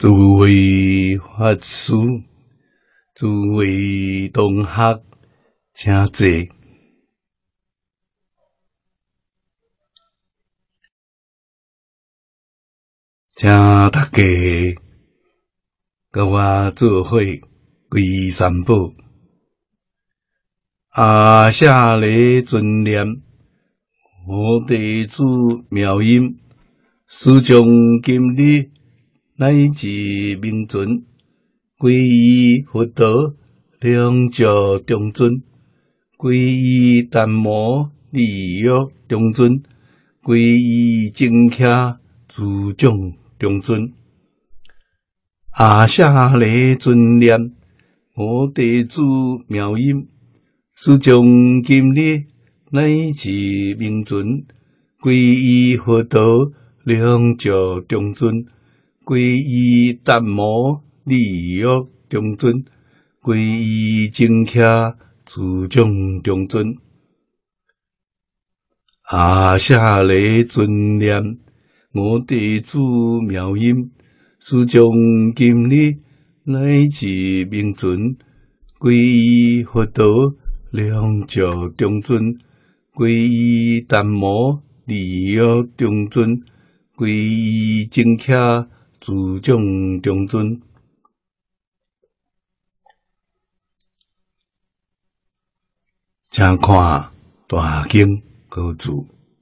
诸位法师、诸位同学，请坐。请大家跟我做伙归三宝。阿舍利尊念，我弟子妙音，师从今日乃至明存，皈依佛陀，两足中尊；皈依达摩利欲中尊；皈依净伽诸众中尊。阿舍利尊念，我弟子妙音，师从今日乃至明存，皈依佛陀，两足中尊；皈依达摩利欲中尊；皈依净伽诸众中尊。阿舍利尊念，我弟子妙音，师从今日乃至明存，皈依佛陀，两足中尊；皈依达摩利欲中尊；皈依净伽诸众中尊。请看大经歌词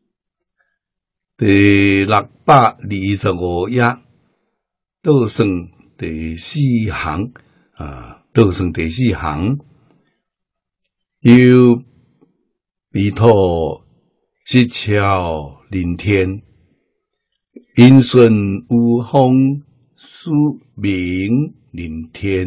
第625页，倒算第4行倒算第4行。由彼土失巧临天，因顺有风使明临天。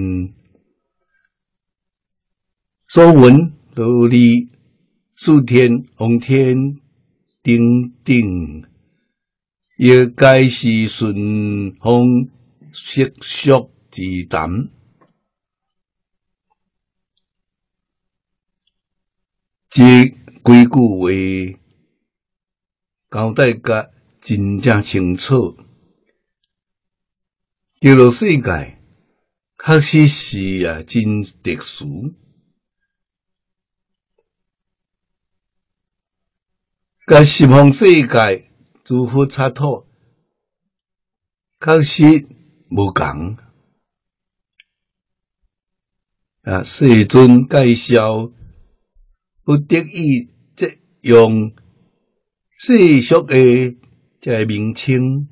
所闻道理，使天王天顶顶，亦该是顺风瑟缩之谈。这几句话交代甲真正清楚，这个世界确实是真特殊，甲十方世界诸佛刹土确实无同。世尊介绍，不得已即用世俗的这名称，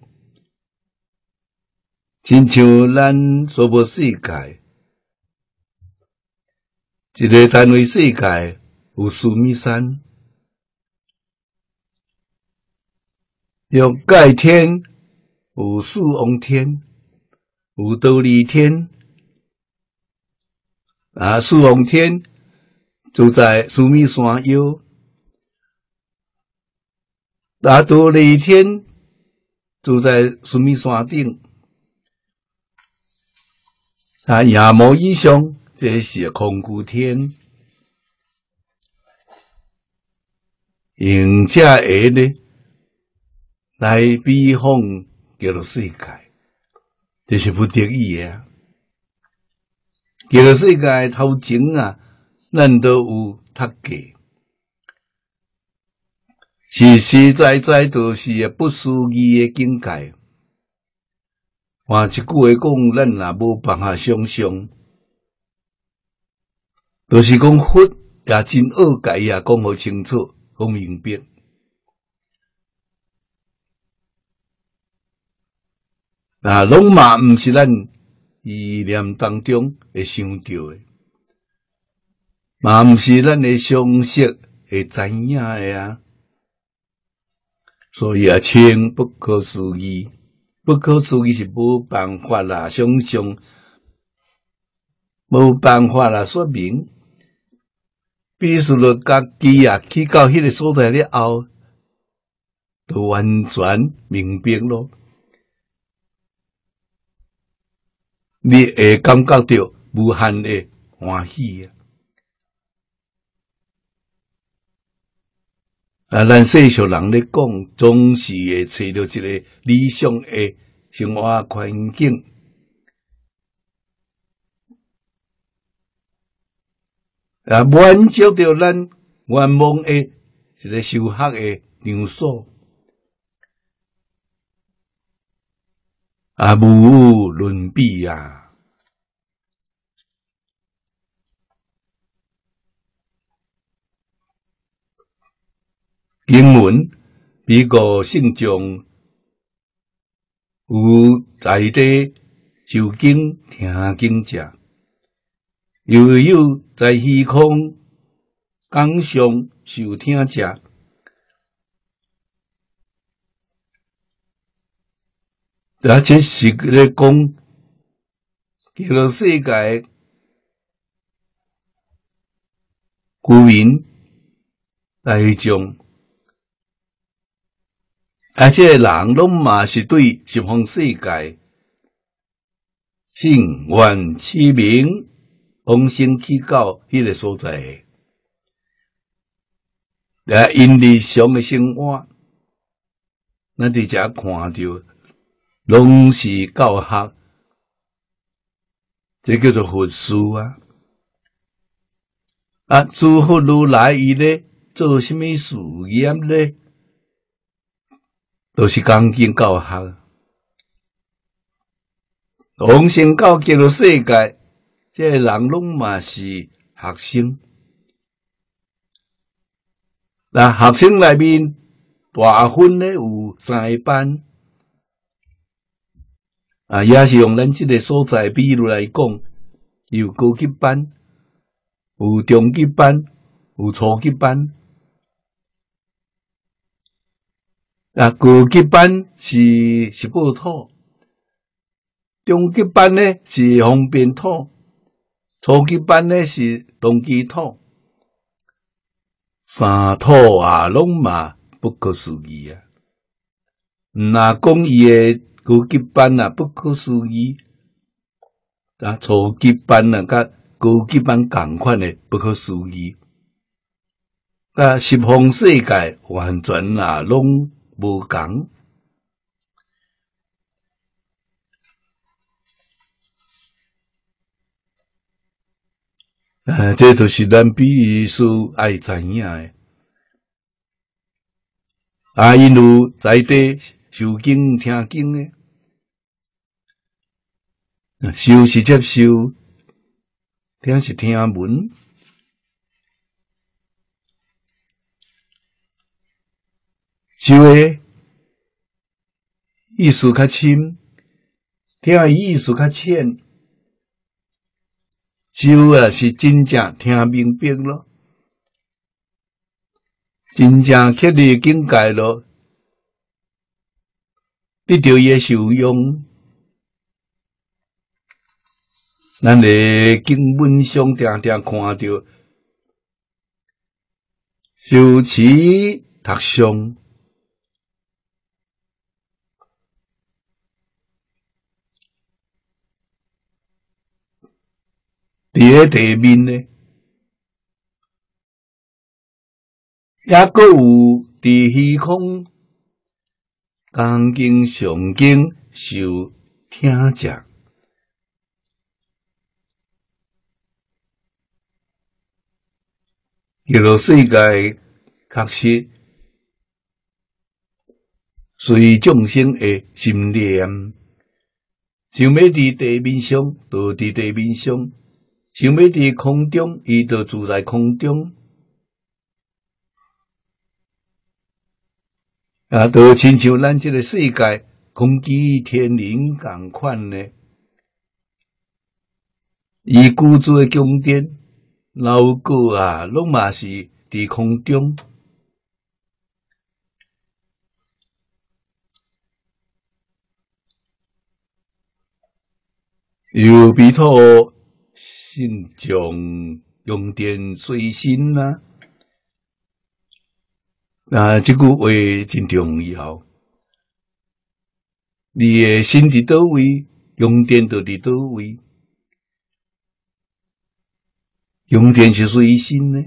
亲像咱娑婆世界，一个单位世界有须弥山，有盖天，有四王天，有忉利天。四王天住在须弥山腰，忉利天住在须弥山顶。夜幕以上，这是空孤天。用这个呢来比方叫做世界，这是不得已的。叫做世界头前咱都有读过，实实在在就是不思议的境界。换一句话讲，咱也无办法想象，就是讲佛也真恶解讲好清楚，讲明白。拢嘛毋是咱意念当中会想到的，嘛毋是咱的常识会知影的所以称不可思议。不可思议是无办法想象，无办法说明。必须着家己去到迄个所在了后，就完全明白咯。你会感觉到无限的欢喜咱世俗人咧讲，总是会找到一个理想的生活环境， 满足着咱愿望的一个修学的场所，无伦比啊！经文比个圣众有在地受经听经者，又有在虚空讲上受听者。这是咧讲，叫做世界居民大众。这人拢嘛是对十方世界信愿持名往生去到迄个所在的，因日常的生活，咱伫遮看到，拢是教学，这叫做佛事啊！诸佛如来伊咧做什么事业咧？都是讲经教学，往生到极乐世界，这个人拢嘛是学生。学生内面大分咧有3个班，也是用咱这个所在比如来讲，有高级班，有中级班，有初级班。高级班是十报土，中级班呢是方便土，初级班呢是同基土，三土拢嘛不可思议啊！若讲伊的高级班不可思议，初级班甲高级班同款的不可思议，十方世界完全拢无共，这就是咱必须爱知影的。因有在地受经听经的，受是接受，听是听闻。受的意思较深，听的意思较浅，受是真正听明白咯，真正确立境界咯，得到伊的受用。咱伫经文上常常看到，受持读诵。伫个地面呢，也阁有伫虚空讲经上经受听者，极乐世界确实随众生的心念，想要伫地面上，就伫地面上。想要伫空中，伊就住在空中。就亲像咱这个世界空气天灵共款呢。伊居住的宫殿、楼阁拢嘛是伫空中。有比土。信众用电随身这句话真重要。你的心伫倒位，用电就伫倒位。用电是随身呢。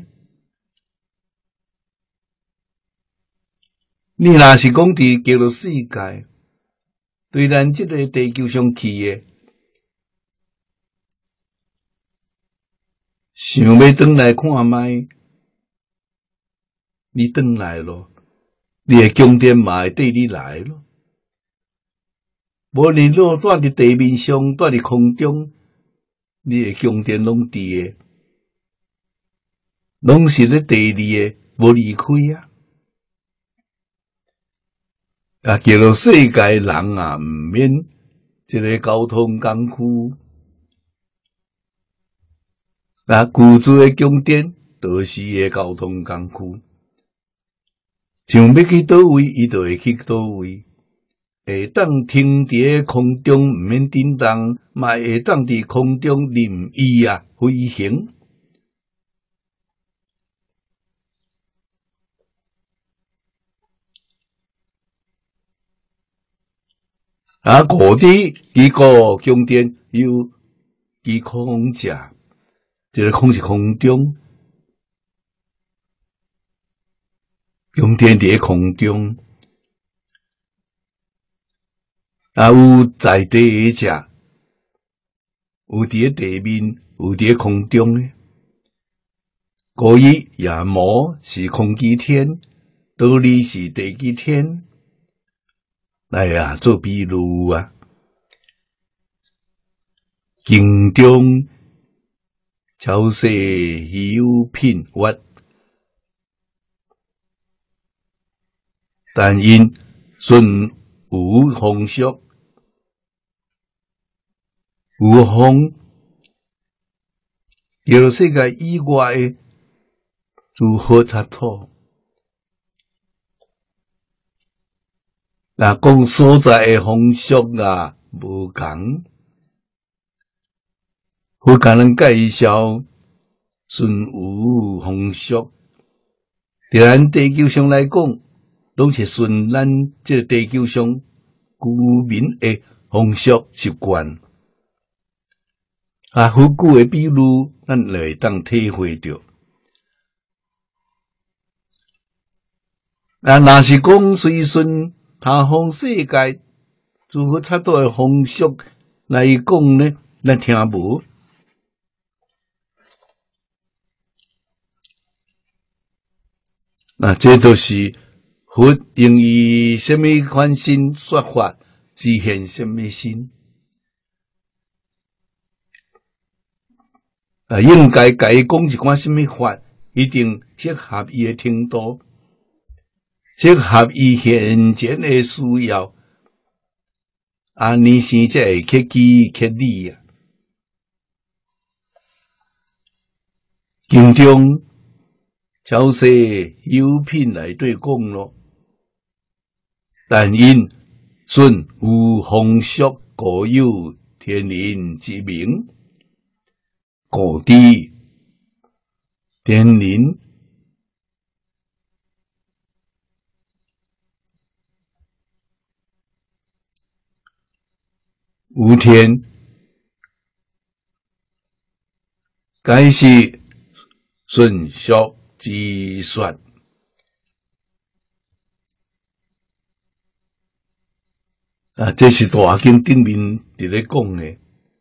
你若是讲伫极乐世界，对咱这个地球上去的。 想要转来看卖，你转来咯，你的宫殿嘛会缀你来咯。无你若住伫地面上，住伫空中，你的宫殿拢伫诶，拢是咧第二个无离开啊。啊，叫做世界人啊，毋免一个交通工具。啊，居住的宫殿就是伊的交通工具，想要去倒位，伊就会去倒位。会当停伫空中，毋免震动，嘛会当伫空中任意啊飞行。啊，古地伊个宫殿有其空者，这个空是空中，宫殿伫空中。啊，有在地者，有伫地面，有伫空中诶。故意夜魔是空机天，倒立是地机天。来啊，做比喻啊，经中超世有品屈，但因顺有风俗。有风，叫做世界以外的如何插土。那讲所在的风俗啊，无共。我甲人介绍顺有风俗，伫咱地球上来讲，拢是顺咱这个地球上居民的风俗习惯。啊，好久的比喻，咱就会当体会着。啊，若是讲随顺他方世界如何插到的风俗来讲呢，咱听无。啊，这都是佛用以什么款心说法，实现什么心。啊，应该甲伊讲一款什么法，一定适合伊的程度，适合伊现前的需要。啊，尼生才会克己克理啊。经中超世有品来对讲咯，但因顺有风俗，故有天人之名。故地天人有天，该是顺俗之说。啊，这是大经顶面伫咧讲诶。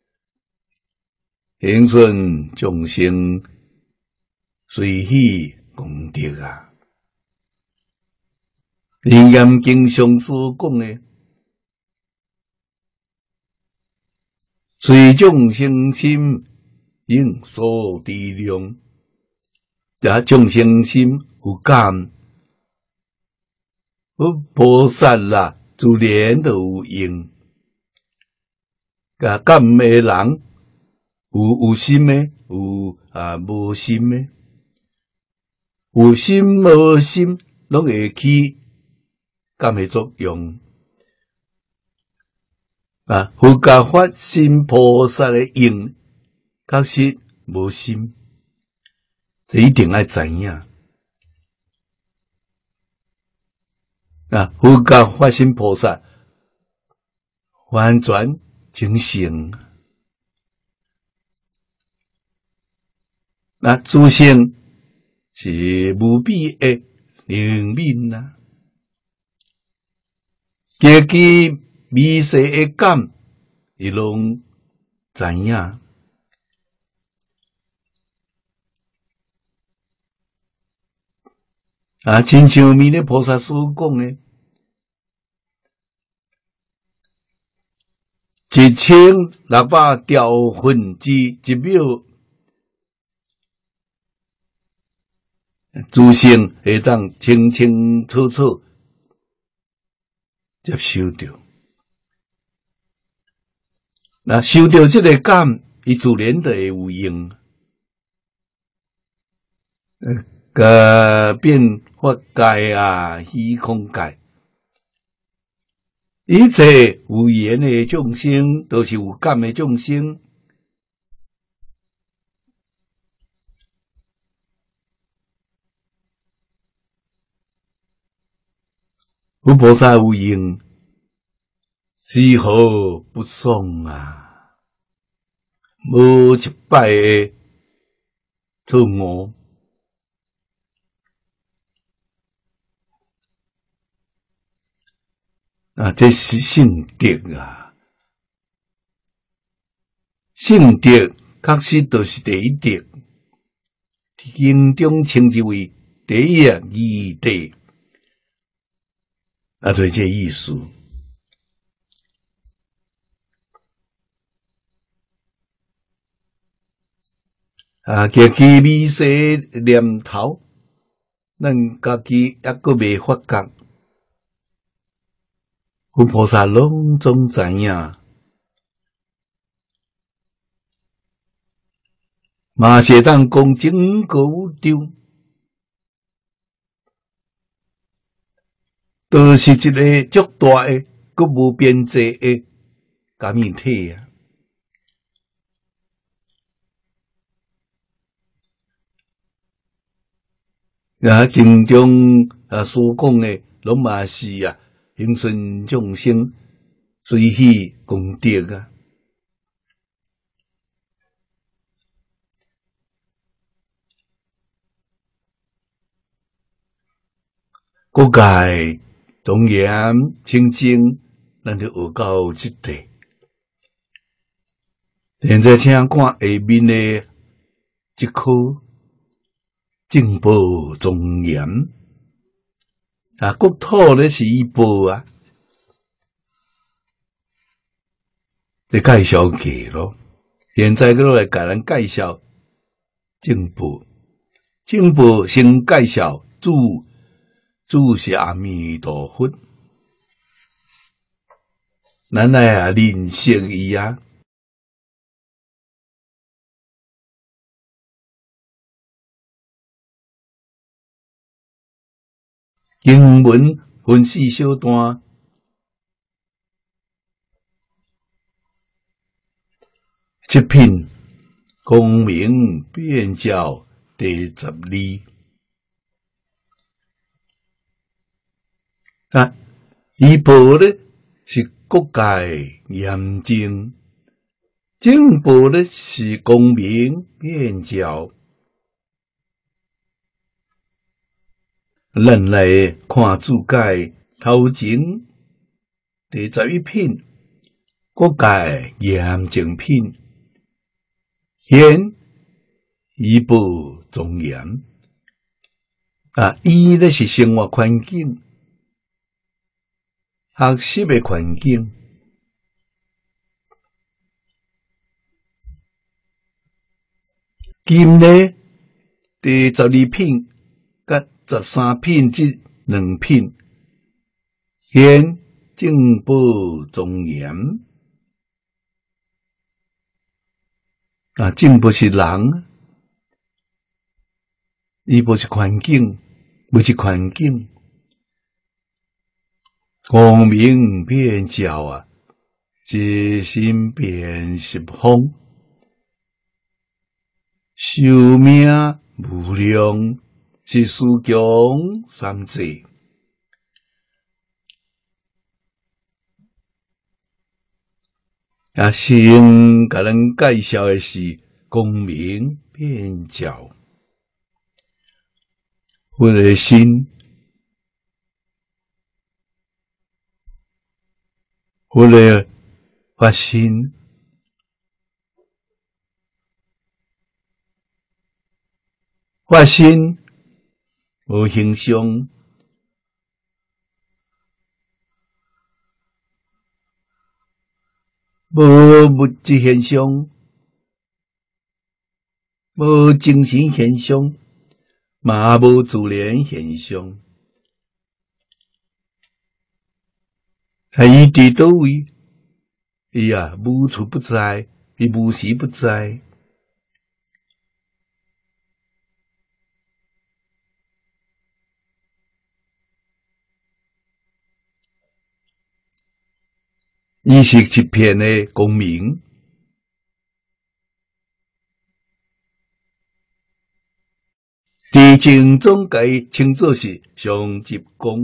恒顺众生随喜功德啊！楞严经上所讲的，随众生心应所知量，也众生心有感，菩萨啦，自然就有用。甲感的人。有心的，有无心的，有心无心，拢会起感的作用。啊，佛教法身菩萨的用，确实无心，这一定要知影。啊，佛教法身菩萨完全清醒。那诸性是无比的灵敏啊，家己微细的感，伊拢知影。 啊，亲像弥勒菩萨所讲的，1600条分之一秒，诸生会当清清楚楚接受到。那受到这个感，伊自然就会有用。变法界啊，虚空界，一切有缘的众生，都是有感的众生。佛菩萨有用，丝毫不爽啊！无一摆的错误。啊，这是圣德啊！圣德确实都是第一德，经中称之为第一义德，啊，就是这意思。啊，家己美色念头，咱家己还阁未发觉。佛菩萨拢总知影，嘛是当讲整个宇宙，都是一个足大的、阁无边际的感应体啊！啊，经中所讲的，拢嘛是啊，恒顺众生随喜功德啊。国界庄严清净，咱就学到这地。现在请看下面的这颗净宝庄严啊，国土咧是一宝啊，这介绍过咯。现在佮来甲咱介绍净宝，净宝先介绍主是阿弥陀佛，咱来啊认识伊啊。经文分四小段，这篇光明遍照第12啊，伊报咧是国界严正，正报咧是光明遍照。咱来看注解头前第11品，国界严正品，显伊报庄严啊，伊咧是生活环境、学习的环境。今呢第12品甲13品这2品，显正报庄严啊，正报是人，伊无是环境，无是环境，光明遍照啊，即心变十方，寿命无量。是四强三界啊，先甲咱介绍的是光明遍照，我的心，我的发心，发心。 无形象，无物质现象，无精神现象，嘛无自然现象。伊伫倒位？伊无处不在，伊无时不在。伊是一片的光明，地精总该称作是上极光。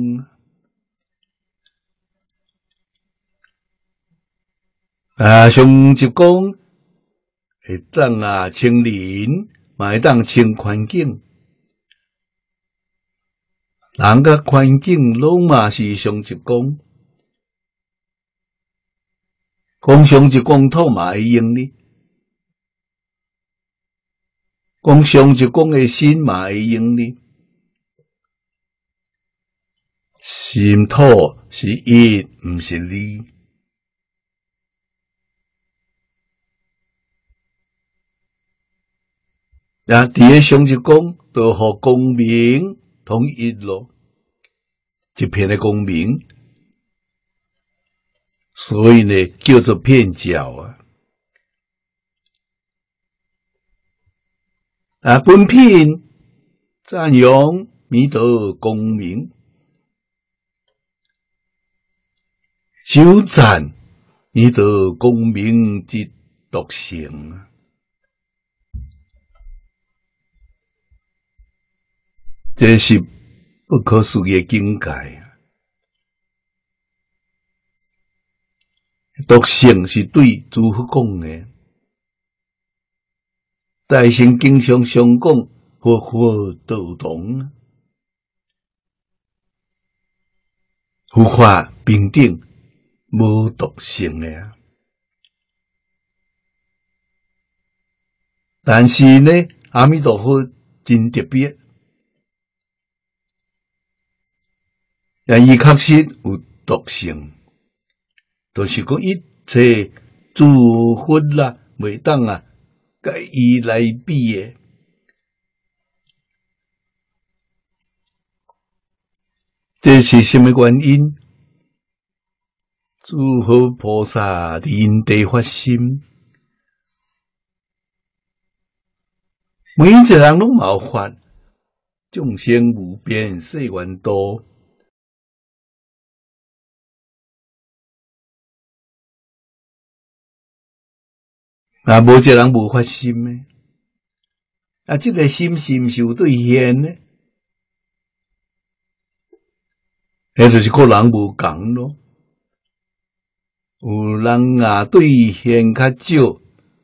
上极光会当清人，嘛会当清环境，人甲环境拢嘛是上极光。讲上一光土嘛会用呢，讲上一光的心嘛会用呢。心土是一，毋是二。伫个上一光，就互光明统一咯，一片的光明。所以呢，叫做片教本片赞扬弥陀光明，修赞弥陀光明之独性。这是不可思议的境界。独性是对诸佛讲的，大乘经常常讲佛法道同，佛法平等，无独性的。但是呢，阿弥陀佛真特别，伊确实有独性。就是讲一切诸佛袂当甲伊来比的。这是什么原因？诸佛菩萨因地发心，每一个人拢有法，众生无边誓愿度。无一个人无发心的，这个心是毋是有兑现呢？迄就是个人无共咯。有人兑现较少，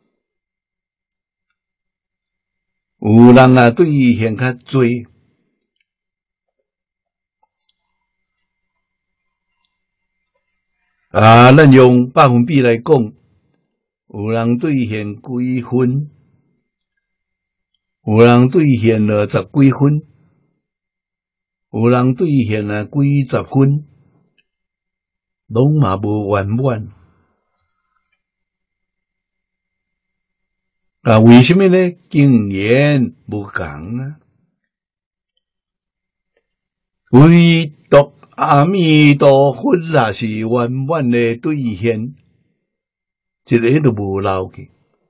有人兑现较多。咱用百分比来讲。有人兑现几分，有人兑现了10几分，有人兑现了几十分，拢嘛无圆满。为什么呢？经验无共唯独阿弥陀佛是圆满的兑现。一个都无漏去，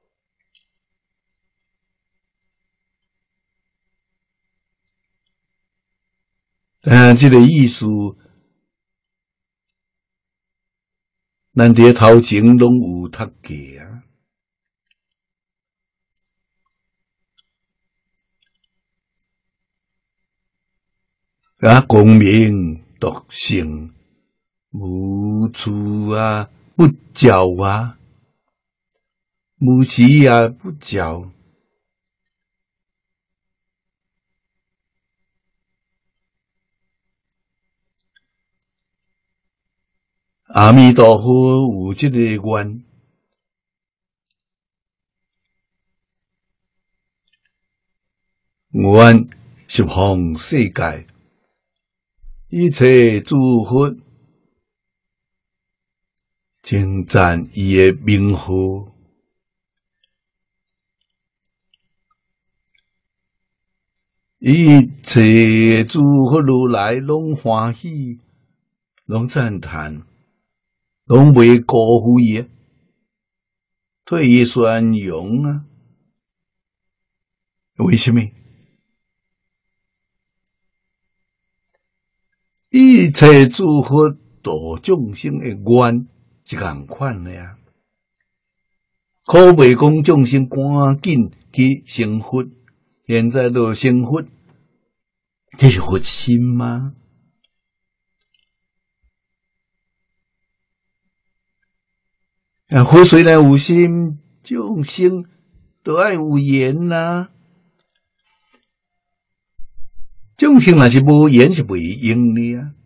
这个意思，咱伫头前拢有读过光明独性，无处不照无时不照。阿弥陀佛有这个愿，愿十方世界一切诸佛，称赞伊的名号。一切诸佛如来拢欢喜，拢赞叹，拢袂辜负伊，对伊宣扬啊！为什么？一切诸佛度众生的愿一共款的啊！可袂讲众生赶紧去成佛，现在都成佛，这是佛心吗？佛虽然有心，众生都爱有缘呐。众生若是无缘，是袂用的啊。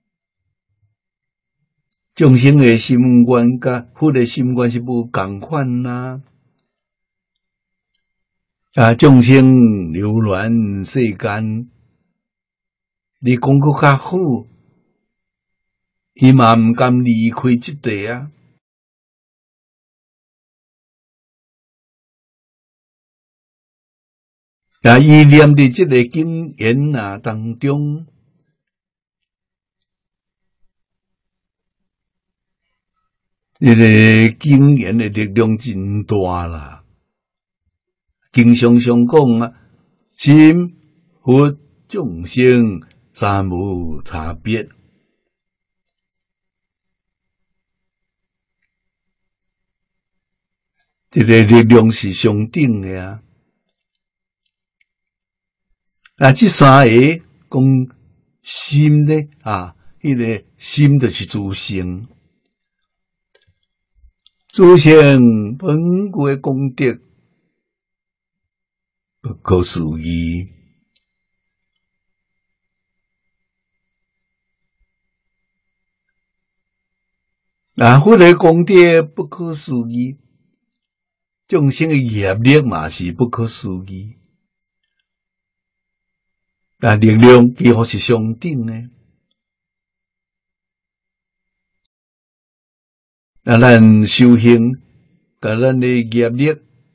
众生的心愿甲佛的心愿是无共款呐。众生流乱世间，你讲搁较好，伊嘛毋甘离开即地啊。伊念伫即个经言当中，这个经言的力量真大啦。经常讲心佛众生三无差别。这个力量是上顶的啊。这三个讲心呢迄个心就是自性，自性本具的功德不可思议。佛的功德不可思议，众生的业力嘛是不可思议。力量几乎是相等的。咱修行，甲咱的业力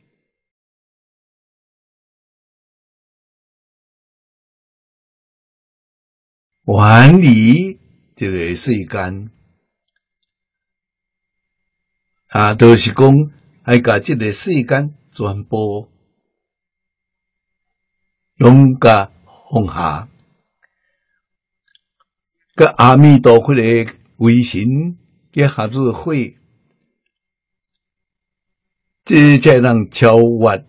远离这个世间，就是讲要甲这个世间全部拢甲放下，甲阿弥陀佛的威神结合做伙，这才能超越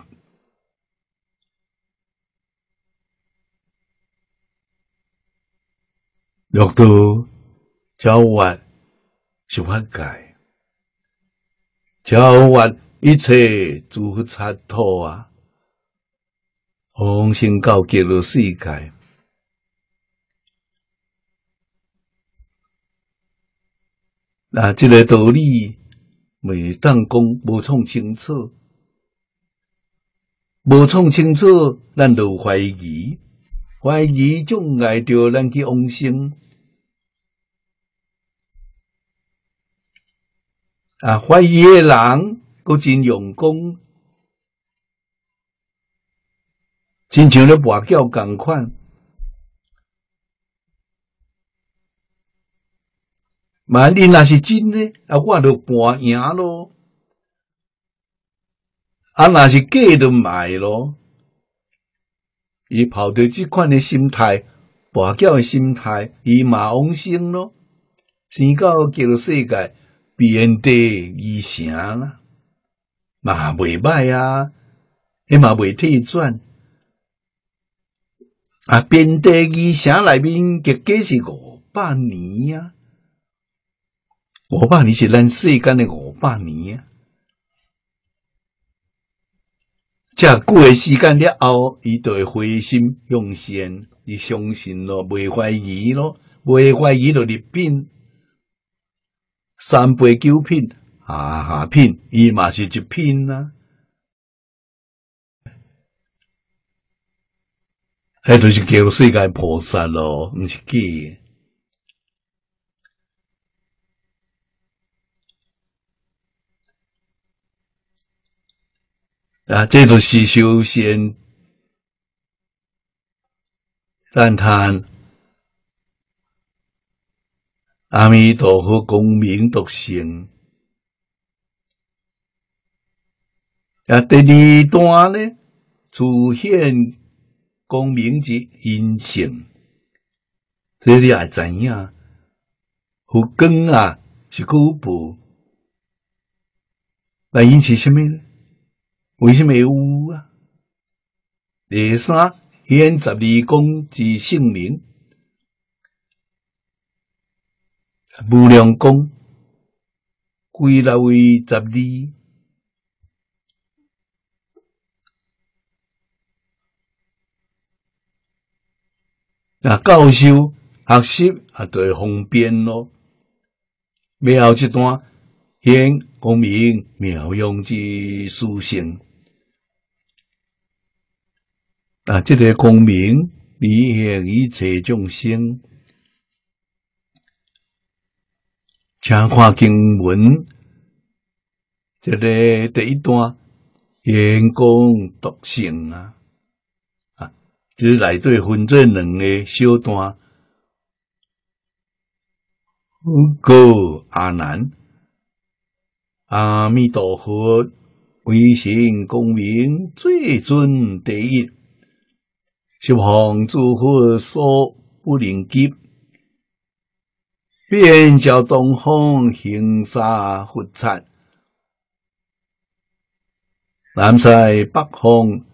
六道，超越十法界，超越一切诸佛刹土啊！往生到极乐世界，这个道理袂当讲无创清楚，无创清楚，咱就怀疑，怀疑障碍着咱去往生。怀疑的人，佫真用功。亲像咧跋筊共款，你若是真呢，我就跋赢咯；若是假就卖咯。伊抱着即款的心态，跋筊的心态，伊嘛往生咯，生到极乐世界，遍地义城啦，嘛袂歹啊，迄嘛袂退转。遍地义城内面结计是500年啊，500年是咱世间的500年啊。遮久的时间了后，伊就会回心向善，伊相信咯，袂怀疑咯，袂怀疑就入品，3倍9品，下品，伊嘛是一品啊。 迄就是叫世界菩萨咯，毋是假的。这就是修仙赞叹阿弥陀佛光明独性。第二段呢，出现光明之因性，这你也知影。佛光啊，是古部，那因是什么呢？为什么有啊？第三，显12光之性名，无量光归纳为12。教授学习就会方便咯。尾后一段显光明妙用之殊性。这个光明利益一切众生，请看经文，这个第一段显光独性啊，这内底分做两个小段。告阿难，阿弥陀佛威神光明最尊第一，十方诸佛所不能及，遍照东方行沙佛刹，南西北方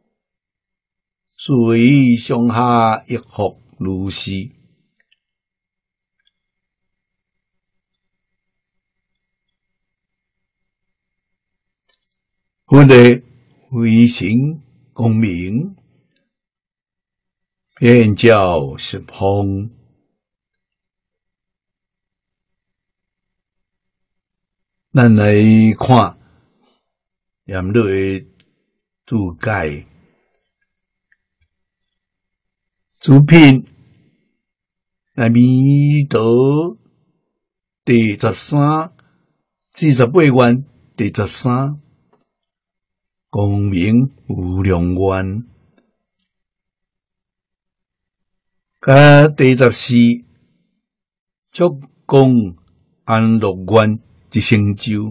随上下一服如是。我的威神光明遍照十方，咱来看念落的注解。主品阿弥陀第13、48愿第13。光明无量愿，第14足光安乐愿之成就。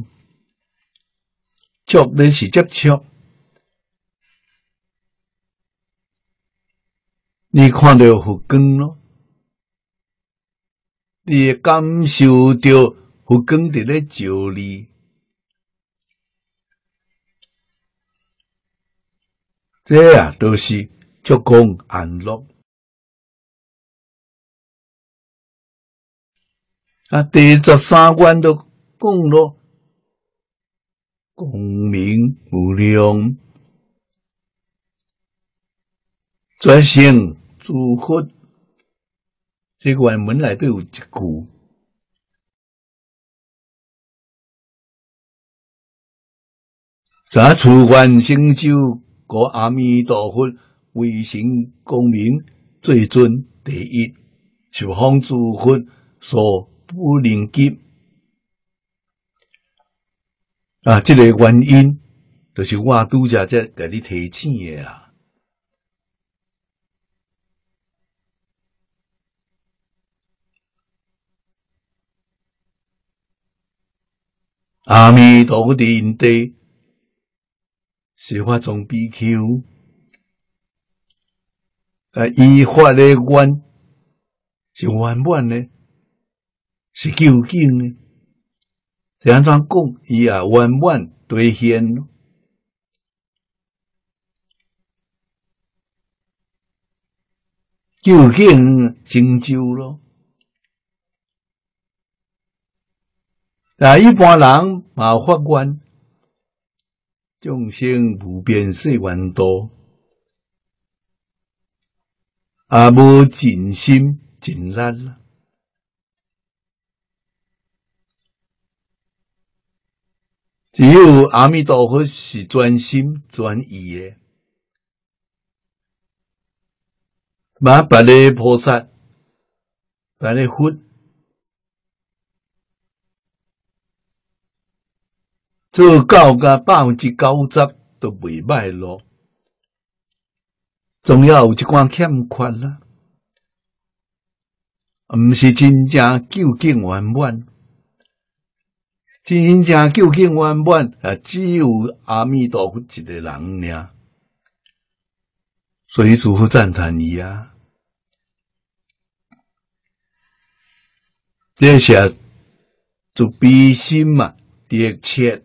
足呢是接触，你看到佛光咯，你会感受到佛光伫咧照你。这都是足光安乐。第13愿都讲咯，光明无量，转成诸佛。这个原文内底有一句，咱处愿成就。故阿弥陀佛威神光明最尊第一，十方诸佛所不能及。这个原因就是我拄则才给你提醒的啦。阿弥陀佛的因地。是法种比丘，依法的愿是圆满的，是究竟的。是安怎讲？伊也圆满兑现咯。究竟成就咯。一般人嘛有法愿。众生无边誓愿度，无尽心尽力啦。只有阿弥陀佛是专心专意的。 嘛别个菩萨，别个佛，做到甲90%都袂歹咯，总要有一寡欠缺啦，毋是真正究竟圆满。真正究竟圆满啊，只有阿弥陀佛一个人尔，所以诸佛赞叹伊啊。这是慈悲心嘛，热切。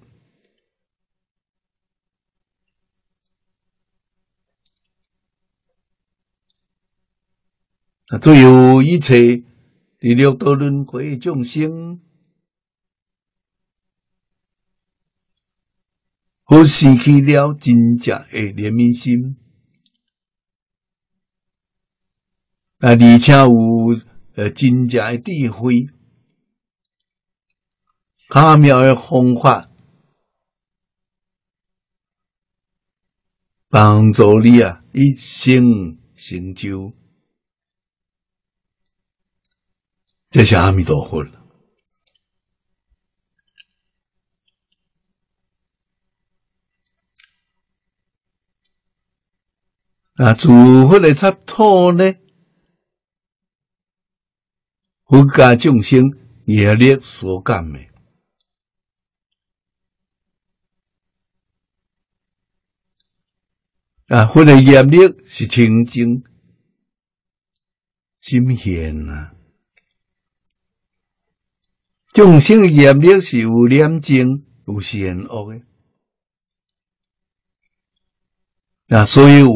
最后一切伫六道轮回众生，好生起了真正的怜悯心，而且有真正的智慧，巧妙的方法，帮助你啊一生成就。这是阿弥陀佛。诸佛的插土呢，佛家众生业力所感的。佛的业力是清净心现啊。众生的业力是有廉净、有善恶的，所以有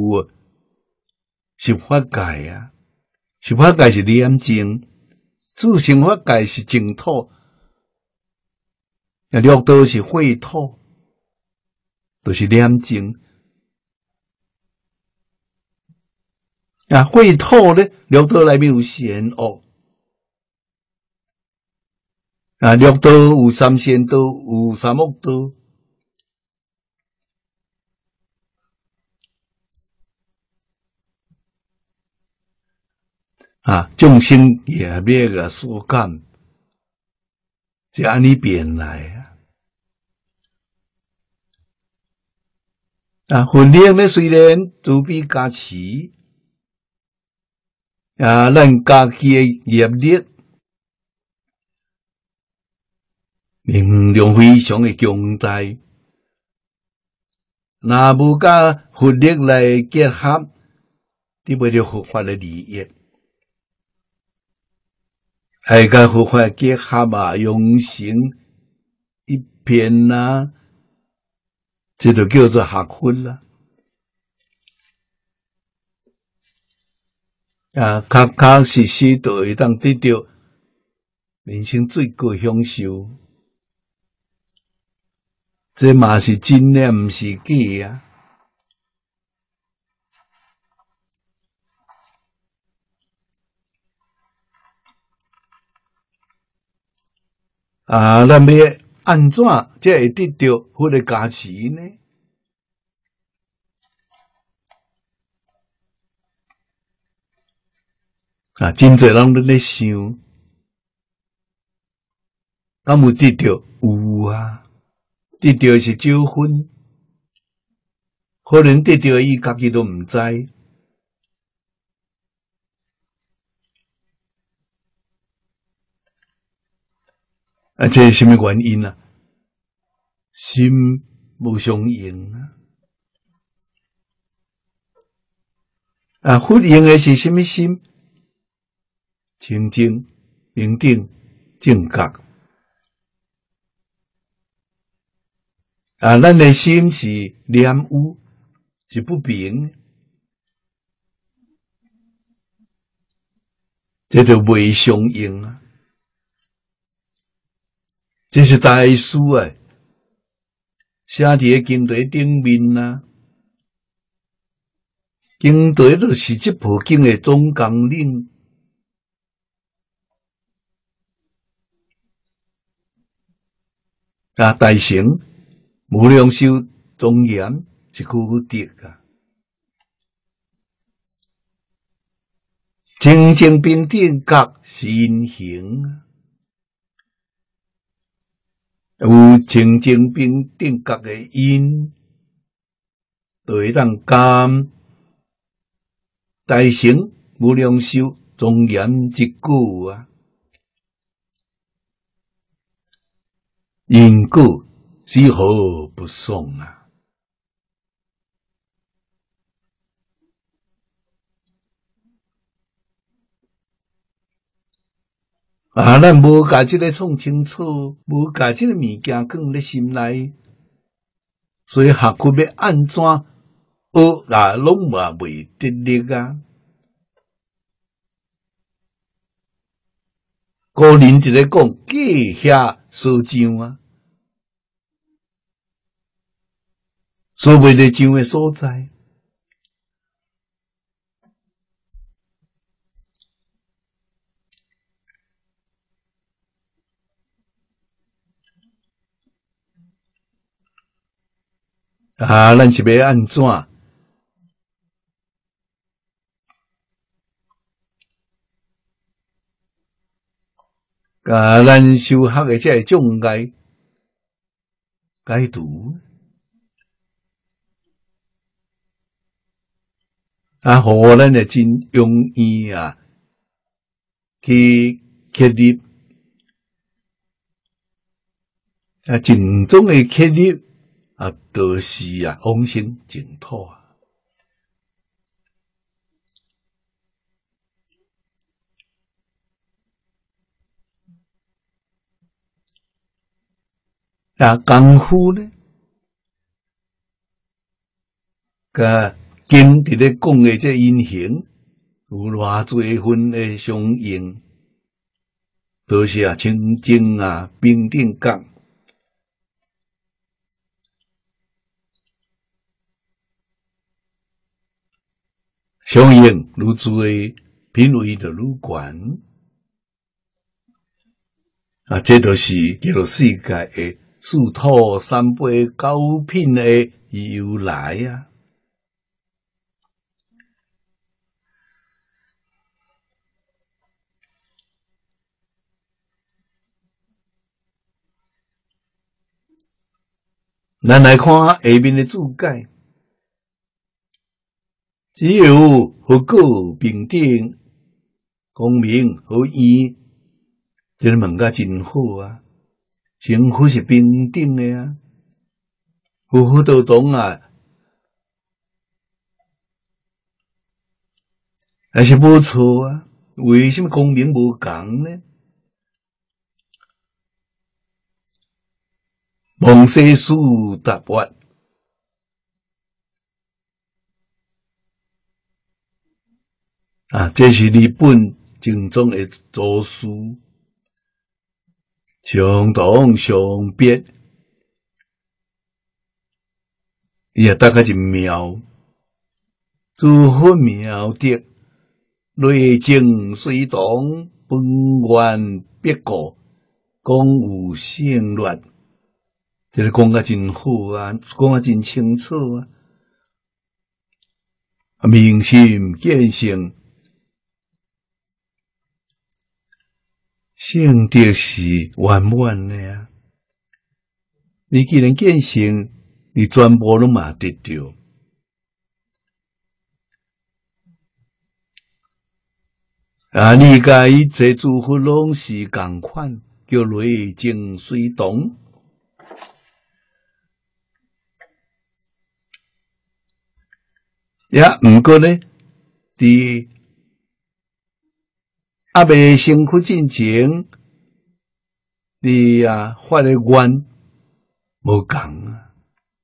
十法界啊，十法界是廉净，自性法界是净土，六道是秽土，都是廉净。秽土呢，六道内面有善恶。六道有三善道，有三恶道。众生业力所感，是安尼变来佛力呢虽然都比加持，咱家己的业力。能量非常的强大，若无甲佛力来结合，你袂着佛法的利益。爱甲佛法结合用成一片这就叫做学佛啦。确实实就会当得到人生最高的享受。这嘛是真的，毋是假咱要安怎才会得到佛的加持呢？真侪人都咧想，敢有得到？有啊。得到是少分，可能得到伊家己都毋知。这是什么原因啊？心无相应佛用的是什么心？清净、明定、正觉。咱的心是染污，是不平，这就袂相应啊！这是大师写伫经题顶面经题就是这部经的总纲领。大乘无量寿庄严是苦德清净平等觉是因行，有清净平等觉的因，就会当甘大成无量寿庄严之果啊！因果丝毫不爽啊！咱无甲这个创清楚，无甲这个物件放咧心内，所以学区要安怎学啊，拢嘛袂得力啊！古人一咧讲，假遐烧酱啊，烧袂得酱的所在。咱是要安怎？咱修学的这障碍解除，互咱的真容易啊，去确立正宗的确立就是往生净土啊。功夫呢？甲经伫咧讲的这因形有偌侪分的相应，都是清净平等觉。相应愈侪，品位就愈悬。这就是叫做世界的四土三辈九品的由来啊！咱来看下面的注解，只有合果平等、公明合义，这个问甲真好啊！幸福是平等的啊，夫妇道同还是无错啊？为什么公明无共呢？蒙世事答案这是日本正宗的祖师，相同相别，伊也大概真妙，诸分妙德，内静随动，本源别个，讲有胜劣。这个讲甲真好啊，讲甲真清楚啊！明心见性，性德是圆满的啊！你既然见性，你全部拢嘛得到。理解一切诸佛拢是共款，叫内静随动。毋过呢，伫未成佛之前，你发的愿无共啊。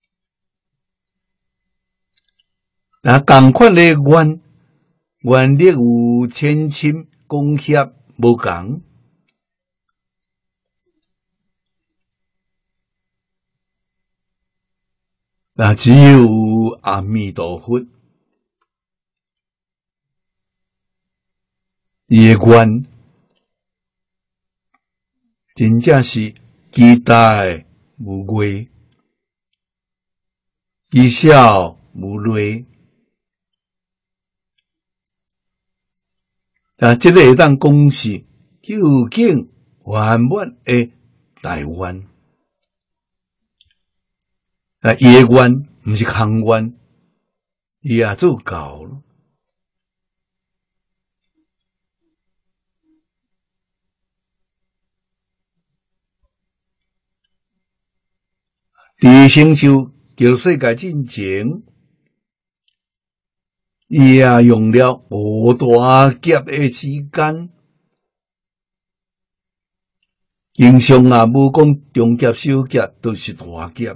共款的愿力有千深功协无共。只有阿弥陀佛。伊的愿真正是期待无畏，奇效无类。 这个会当讲是究竟圆满的大愿。伊的愿毋是空愿，伊也做到了。伫成就叫世界进前，伊也用了无大劫的时间。经常无讲中劫小劫，都是大劫。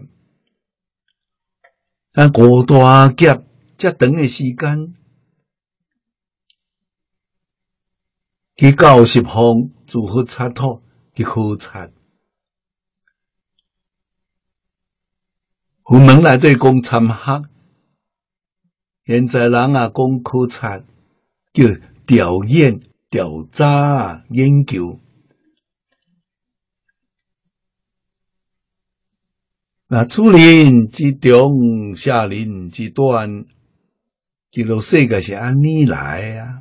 五大劫遮长的时间，去90方如何擦土去考察。有门内底讲参学，现在人讲考察，叫调研、调查、研究。主人之长，下人之短，这个世界是安尼来啊。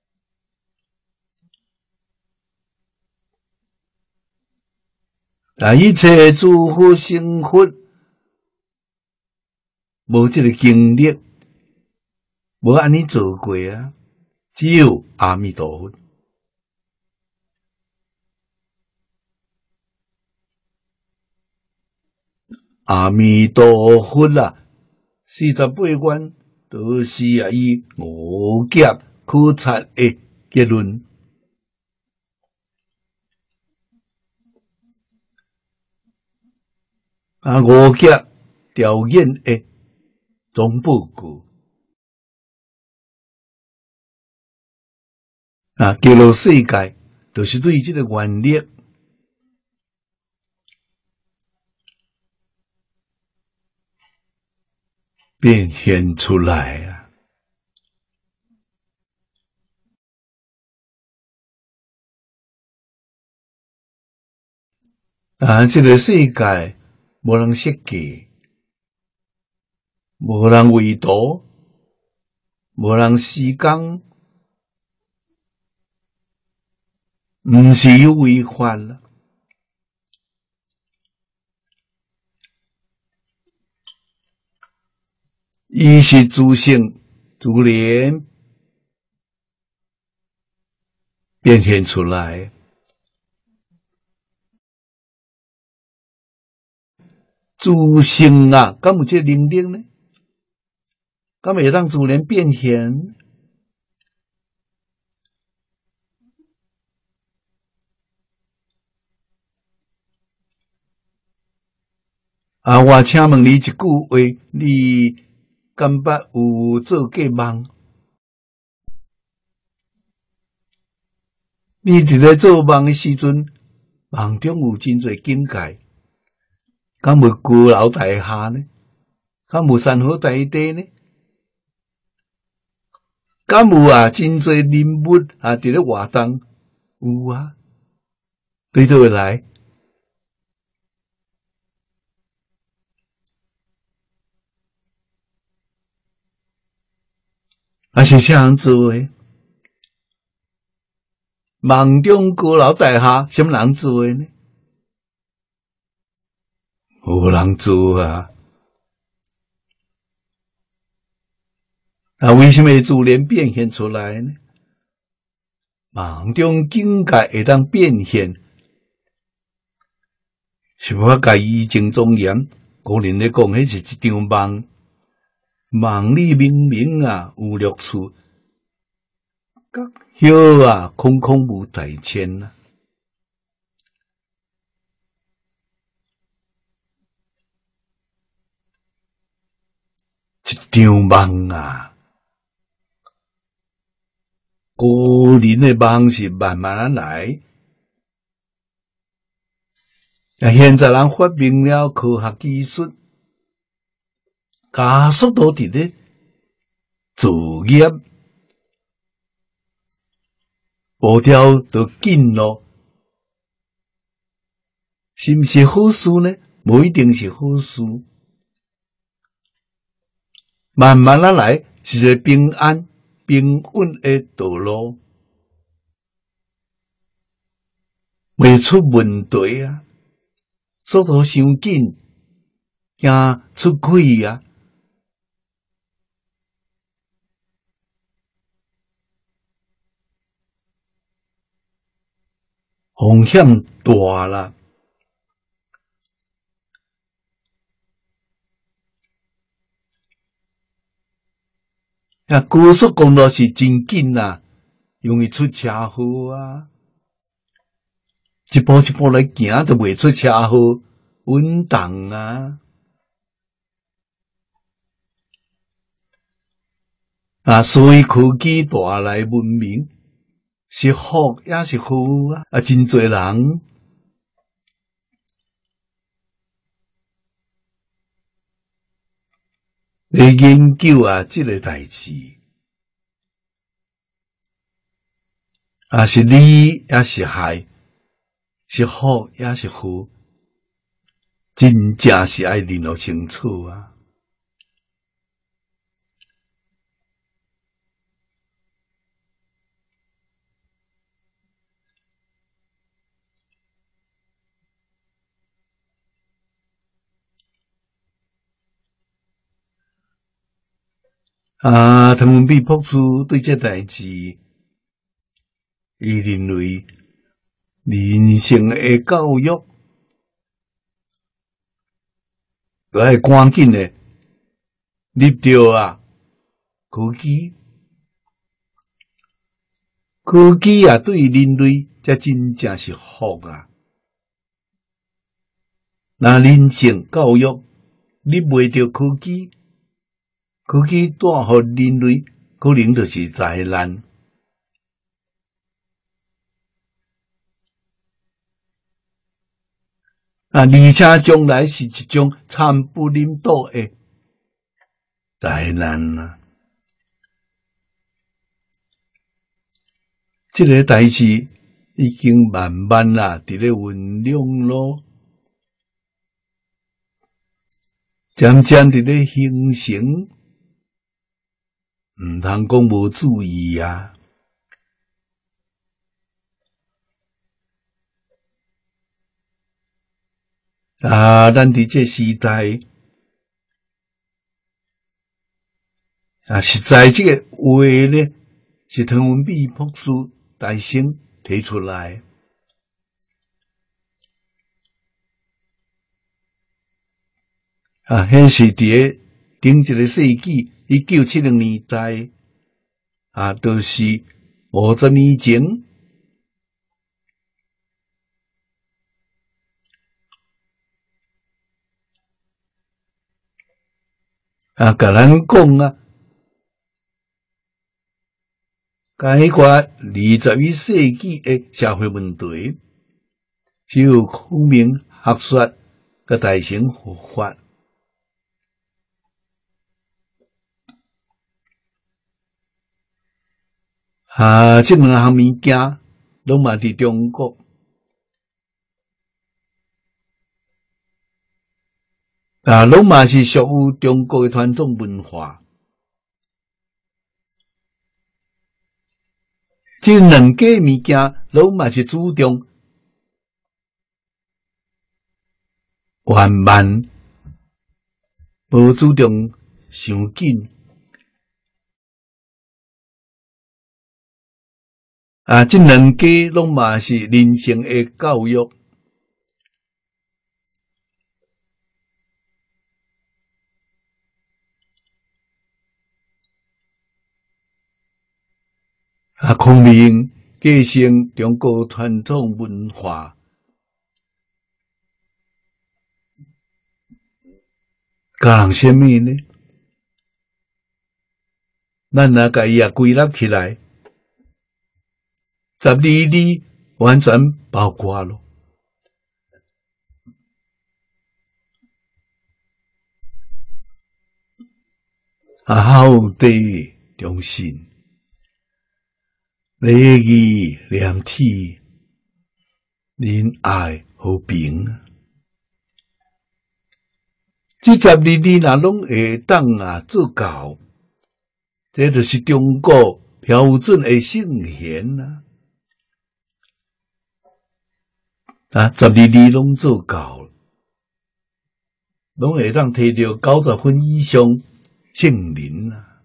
一切诸佛成佛，无这个经历，无安尼做过啊，只有阿弥陀佛。阿弥陀佛啦，48愿都是以五劫考察的结论。五劫调研的总报告。叫做世界，就是对这个原理。变现出来这个世界无人设计，无人画图，无人施工，毋是有违法啦。伊是自性自然变现出来，自性敢有这能力呢？敢会让自然变现？我请问你一句话，你感觉有做过梦？你伫咧做梦的时阵，梦中有真侪境界，敢有高楼大厦呢？敢有山河大地呢？敢有真侪人物伫咧活动？有啊，对倒会来？是啥人做诶？梦中高楼大厦，什么人做诶呢？无人做啊！为什么自然变现出来呢？梦中境界会当变现，是我甲义正庄严古人咧讲，迄是一场梦。梦里明明有乐处，叶空空无大千啊！一场梦古人的梦是慢慢来。现在人发明了科学技术，加速度伫咧作业，步调都紧咯。是毋是好事呢？无一定是好事。慢慢来，是一个平安、平稳的道路。 袂出问题啊，速度伤紧，惊出气啊。风险大啦！高速公路是真紧啦，容易出车祸啊！一步一步来行，就袂出车祸，稳当啊！所以科技带来文明，是福也是祸啊！真侪人来研究这个代志，是利也是害，是福也是祸，真正是爱认识清楚啊！汤文弼博士对这代志，伊认为人性的教育，要赶紧的入到科技，科技对人类才真正是福啊！那人性教育入袂到科技，科技带予人类可能就是灾难。而且将来是一种惨不忍睹的灾难啊！这个代志已经慢慢伫咧酝酿咯，渐渐伫咧形成，毋通讲无注意啊！咱伫这时代实在这个话呢，是汤文弼博士大先提出来。迄是伫咧顶一个世纪1970年代就是50年前。甲咱讲解决21世纪的社会问题，只有孔明学说甲大乘佛法。这两项物件拢嘛伫中国。拢嘛是属于中国的传统文化。这两个物件拢嘛是注重缓慢，无注重伤紧。这两个拢嘛是人性的教育。孔明继承中国传统文化，教人什么呢？咱若甲伊归纳起来，12字完全包括了。厚德忠信。礼义廉耻，仁爱和平，这12字若拢会当做到，这就是中国标准的圣贤啊！ 12字拢做到，拢会当摕到90分以上圣人啊！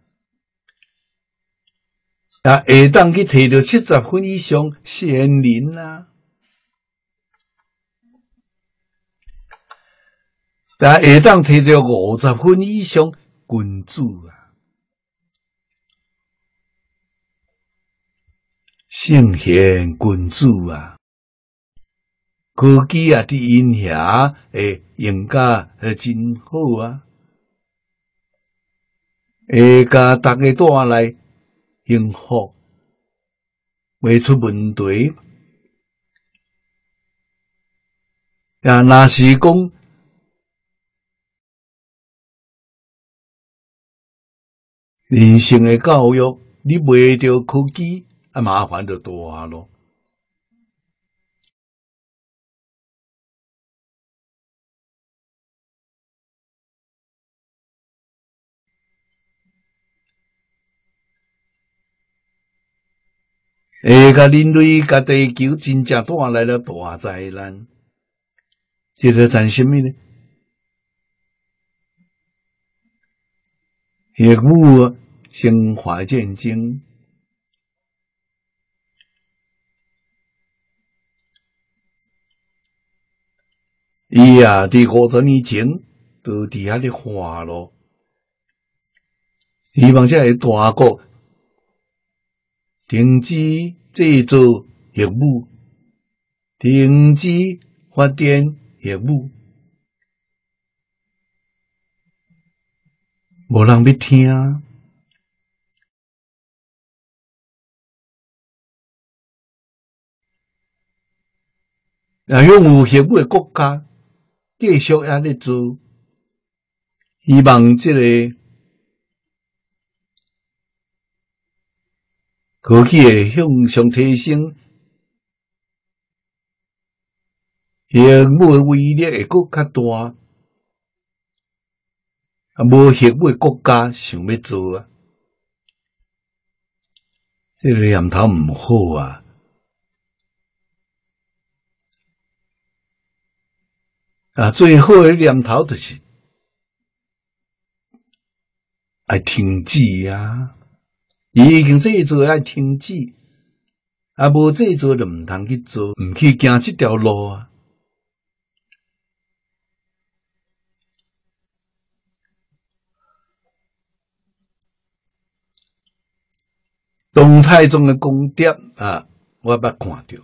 会当去摕到70分以上贤人啊！会当摕到50分以上君子啊！圣贤君子啊！科技啊，伫因遐会用甲真好啊，会甲大家带来幸福，袂出问题。若是讲人性的教育，你袂着科技，麻烦就大咯。会甲人类甲地球真正带来了大灾难，这个占什么呢？核武生化战争，伊伫50年前都伫遐咧画咯，希望这个大国停止制造核武，停止发展核武，无人要听。拥有核武的国家继续也咧做，希望这个科技会向上提升，核武的威力会搁较大。无核武的国家想要做啊，这个念头毋好啊。最好的念头就是要停止啊！已经这做要停止，无这做就毋通去做，毋去行这条路啊！唐太宗的功德我捌看到。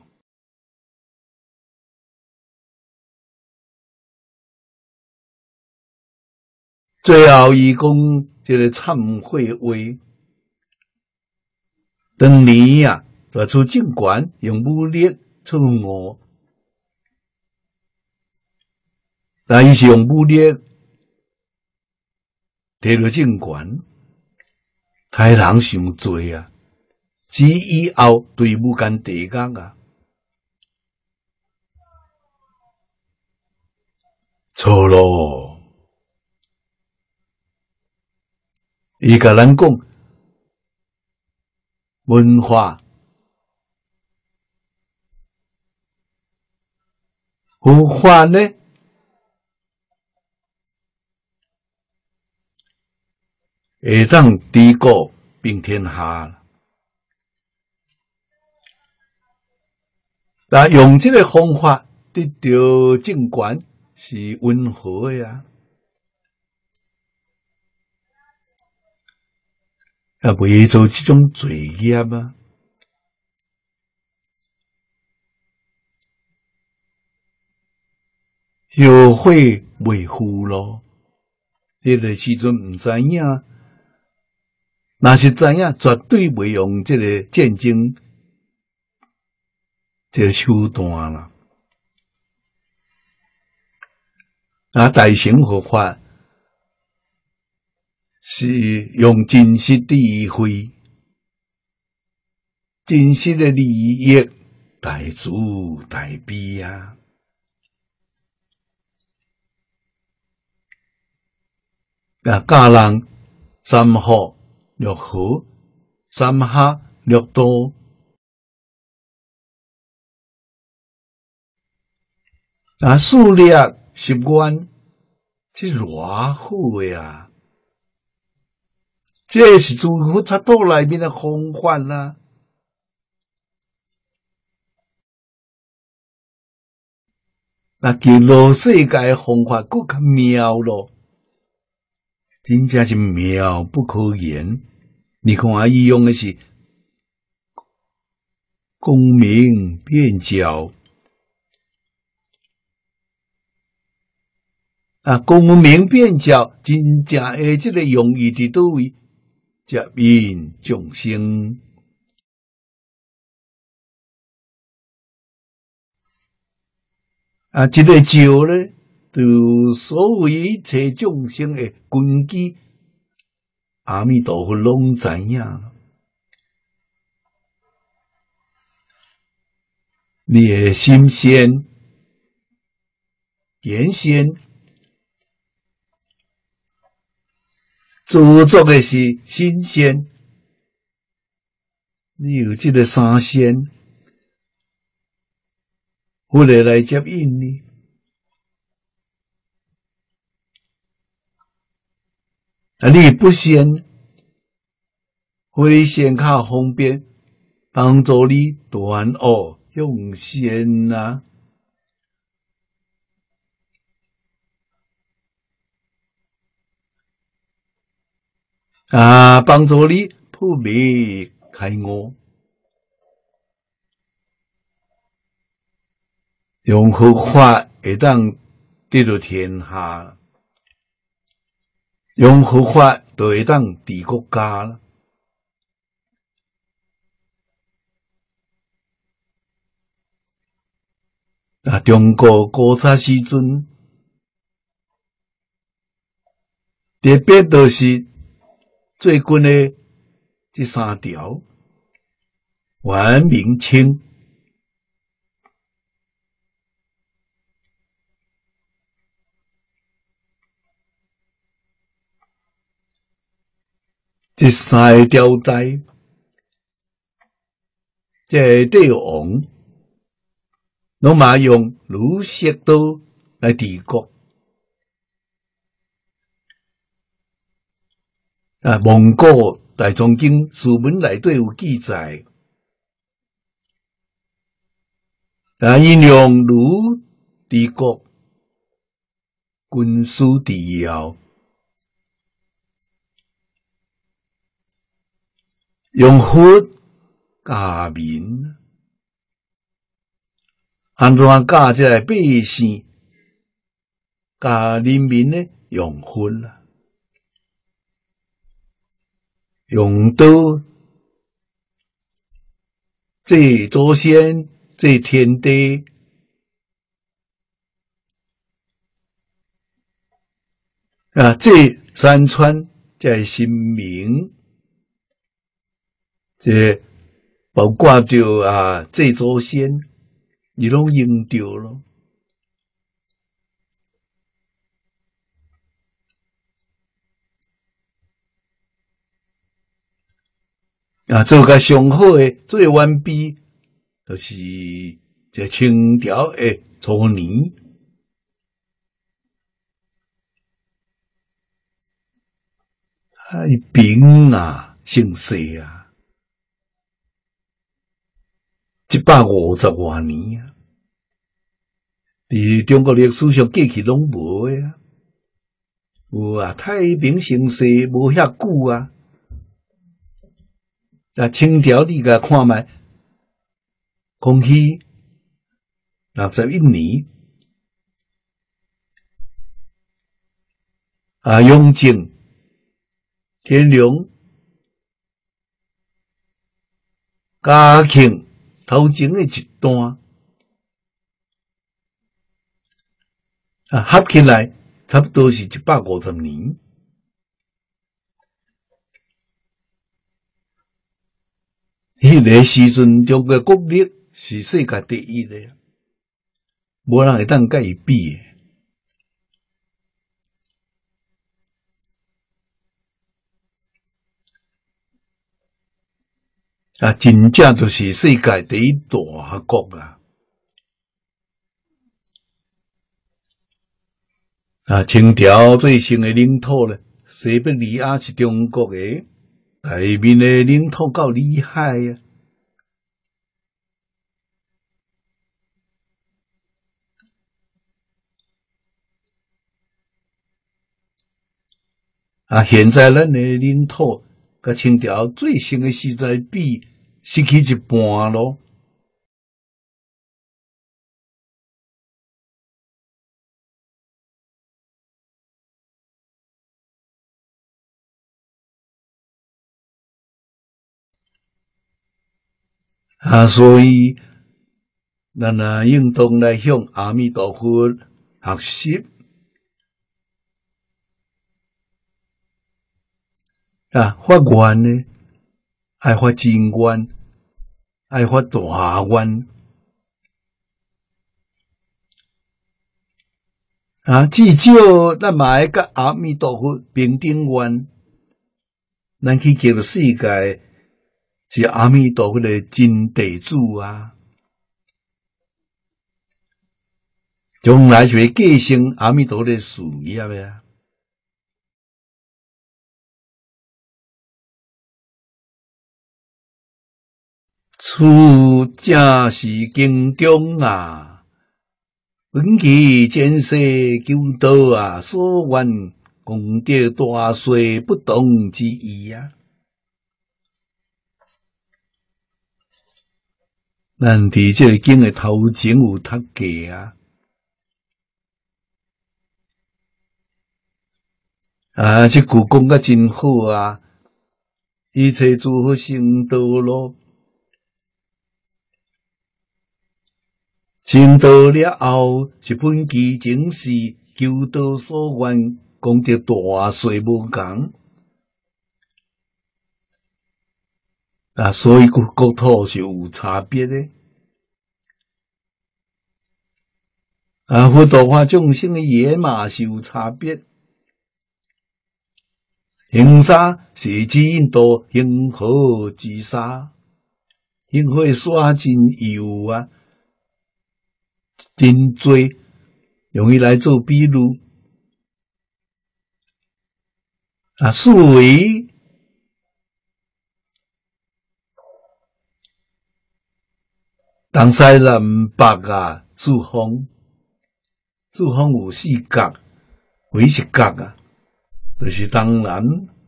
最后，伊讲这个忏悔话，当年大出政权用武力错误，但伊是用武力摕到政权，太人伤多啊！至以后对武间地角错咯。伊甲咱讲，文化佛法呢，会当治国平天下。用这个方法得到政权是温和的啊。袂做这种罪业啊！后悔袂负咯，迄个时阵毋知影，若是知影，绝对袂用这个战争这个手段啦。大乘佛法是用真实智慧、真实的利益大慈大悲啊！教人三福六和，三下六道。 啊，数列习惯，这偌好诶啊！这是诸佛插道内面的方法啦。那极乐世界方法更较妙咯，真正是妙不可言。你看啊，伊用的是功名变教啊，功名变教，真正诶，这个用意伫倒位？接引众生啊，这个教呢，就所有一切众生的根基，阿弥陀佛拢知影。你的心先、言先，做作的是心先，你有这个三先，我来接引你。啊，你不先，会先较方便，帮助你断恶向善啊。啊，帮助你破灭开悟，用佛法会当得到天下，用佛法就会当治国家啦。啊，中国古早时阵，特别就是最近的这三条，元、明、清，这三个朝代，这帝王拢嘛用儒释道来治国。啊，蒙古大藏经书文内底有记载，啊，因用儒治国，军事治要，用佛教民，安怎教这个百姓，教人民呢？用佛啦。用道这祖先，这天地啊，这山川，这神明，这包括着啊，这祖先，你拢用着咯。啊，做甲上好诶，最完备，就是这清朝诶初年，平啊，姓氏啊，150多年啊，伫中国历史上过去拢无诶啊，有啊，太平盛世无遐久啊。啊，清朝你甲看觅，康熙61年，啊，雍正、乾隆、嘉庆头前的一段，啊，合起来差不多是150年。迄个时阵，中国国力是世界第一的，无人会当甲伊比的。啊，真正就是世界第一大国啊！ 清朝最盛的领土咧，西伯利亚是中国的，台面的领土够厉害现在咱的领土甲清朝最盛的时代比，失去一半咯。所以咱应当来向阿弥陀佛学习发愿呢，爱发真愿，爱发大愿至少咱嘛爱甲阿弥陀佛平等愿，咱去极乐世界是阿弥陀佛的真地主将来就会继承阿弥陀佛的事业此正是经中闻其前世求道所愿功德大岁不同之意咱伫这个经的头前有读过这句讲得真好一切诸佛成道路，成道了后是本其前世求道所愿功德大岁无共所以国土是有差别的佛度化众生的也嘛是有差别。行沙是指引导行好之沙，行好的沙真幼真多，容易来做比喻四维东西南北四方有四角，唯是角就是东南、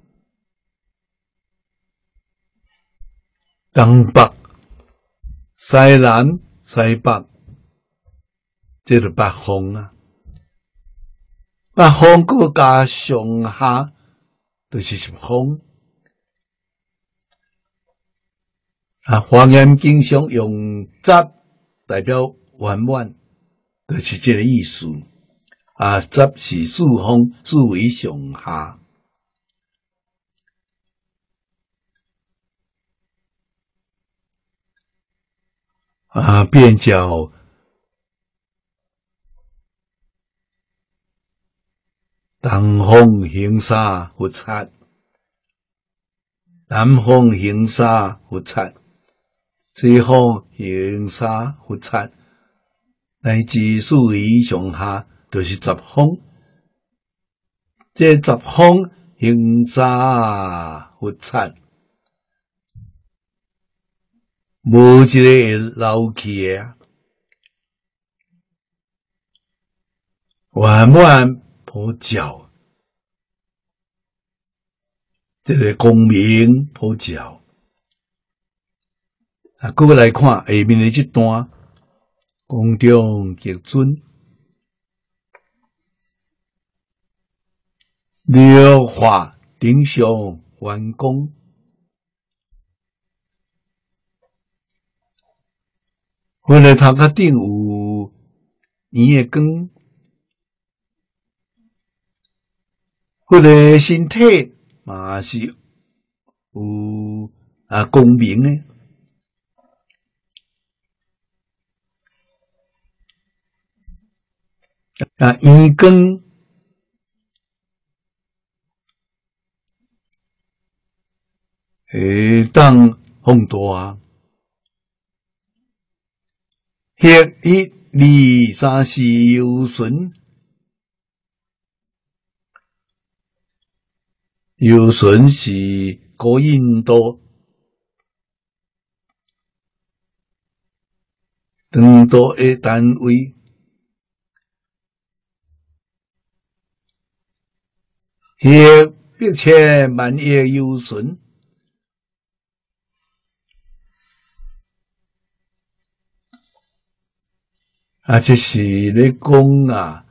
东北、西南、西北，这是北方北方搁加上下，就是十方华严经常用集代表圆满，就是这个意思集是四方，四维上下便叫东方行沙佛刹，南方行沙佛刹，西方行沙佛刹，乃至四维上下，就是十方。这十方行沙佛刹，无一个会漏去的圆满普照，这个光明普照各位来看下面的这段，空中极尊六法顶上圆光，我的头壳顶有圆的光，我的身体嘛是有光明的圆光会当放大1、2、3、4有顺游巡是古印度长度的单位，迄百千万亿游巡，这是咧讲啊，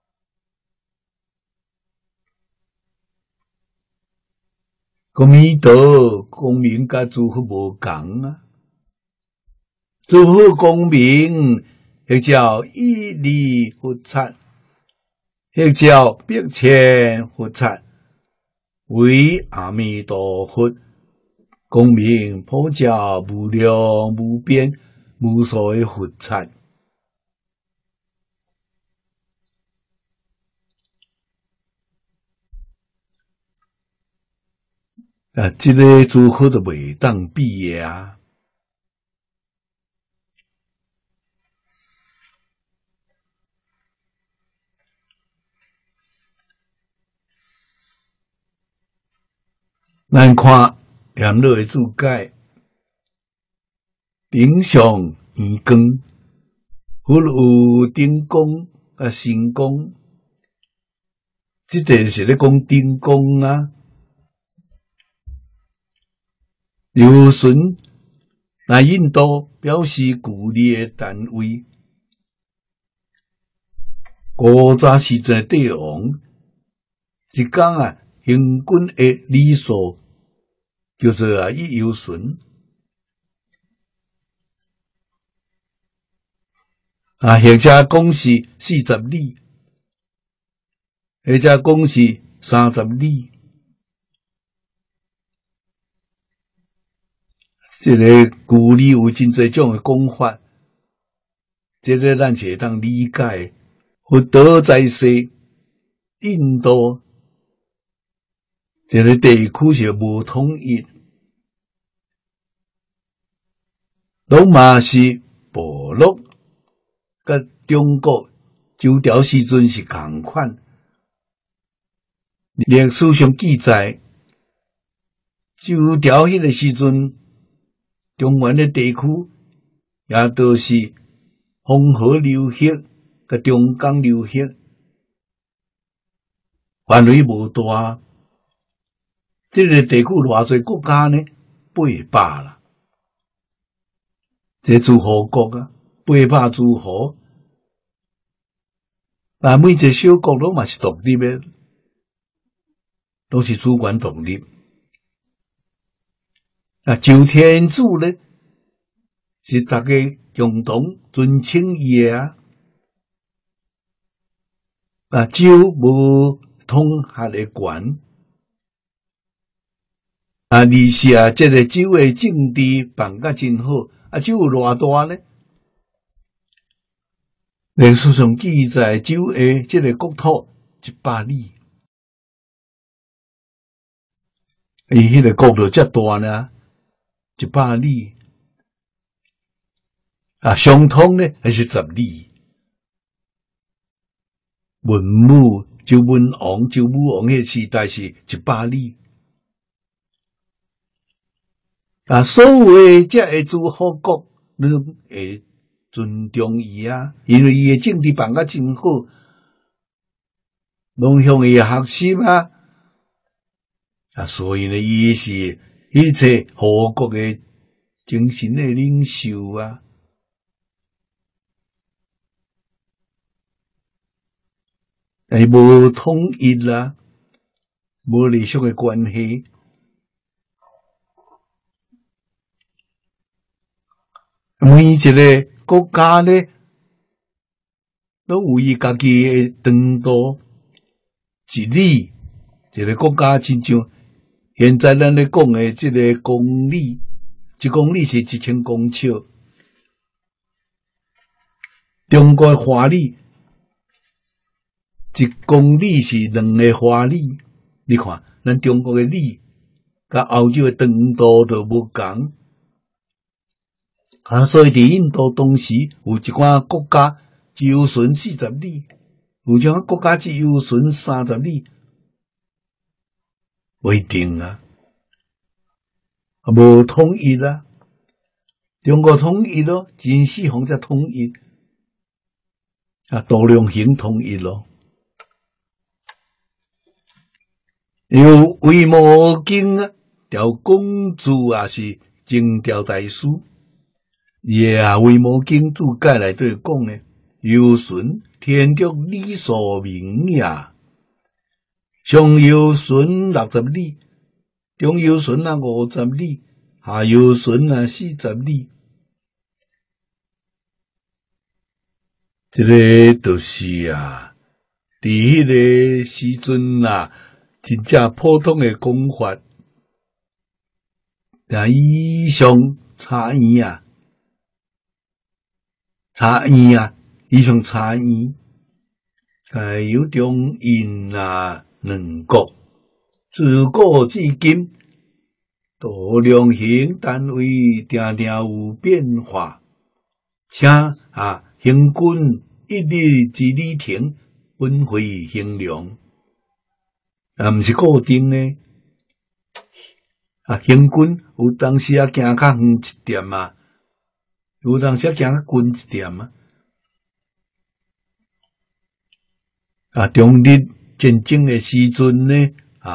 公民道公民甲诸佛无共啊。诸佛公明，迄叫一力佛刹，迄叫百千佛刹，为阿弥陀佛公明普照无量无边无数的佛刹。这个诸佛都袂当比的啊。咱看严老的注解，顶上圆光，佛有顶光啊神光，这个是咧讲顶光啊。游巡来印度表示古历的单位，古早时阵的帝王一天啊，行军的里数叫做一游巡或者讲是40里，或者讲是30里。这个古历有真侪种的讲法，这个咱是会当理解。佛陀在世，印度这个地区是无统一，拢嘛是部落，甲中国周朝时阵是同款。历史上记载，周朝迄个时阵。中原的地区也都是黄河流域甲中江流域，范围无大。这个地区偌侪国家呢？800啦，这诸侯国啊，800诸侯。每一个小国拢嘛是独立的，都是主权独立。周天子呢，是大家共同尊称伊的周无统合的权。而是这个周的政治办甲真好，周有偌大呢？历史上记载，周的这个国土100里，伊迄个国土遮大呢，100里相通呢还是10里。文武周文王、周武王迄时代是100里。所有的这个诸侯国拢会尊重伊因为伊的政治办甲真好，拢向伊学习所以呢，伊是一切侯国的精神的领袖无统一啦，无理想的关系。每一个国家呢，拢有伊家己的长度、一里。一个国家亲像现在咱咧讲的这个公里，1公里是1000公尺。中国的华里1公里是2个华里。你看，咱中国的里，甲欧洲的长度都无共。所以伫印度当时有一寡国家只游巡40里，有一寡国家只游巡30里。 不一定啊，无统一啦。中国统一咯，真四方才统一，度量衡统一咯。有维摩经啊，条公主也是正调大师。维摩经注解内底讲呢，有顺天竺理所明也，上有顺60里，中有顺50里，下有顺40里。这个就是伫迄个时阵真正普通的讲法，以上差异以上差异，有中印两国自古至今，度量衡单位定定有变化，且行军一日之里程，本非衡量，毋是固定的。行军有当时行较远一点有当时行较近一点中日战争的时阵呢，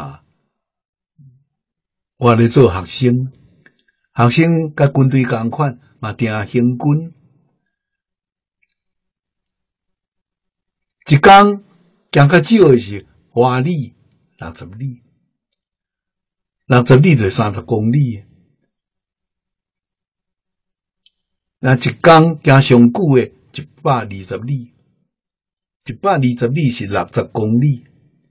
我咧做学生甲军队共款，嘛定行军。一天行较少的是华里60里，60里就30公里。那一天行上久的120里，120里是60公里。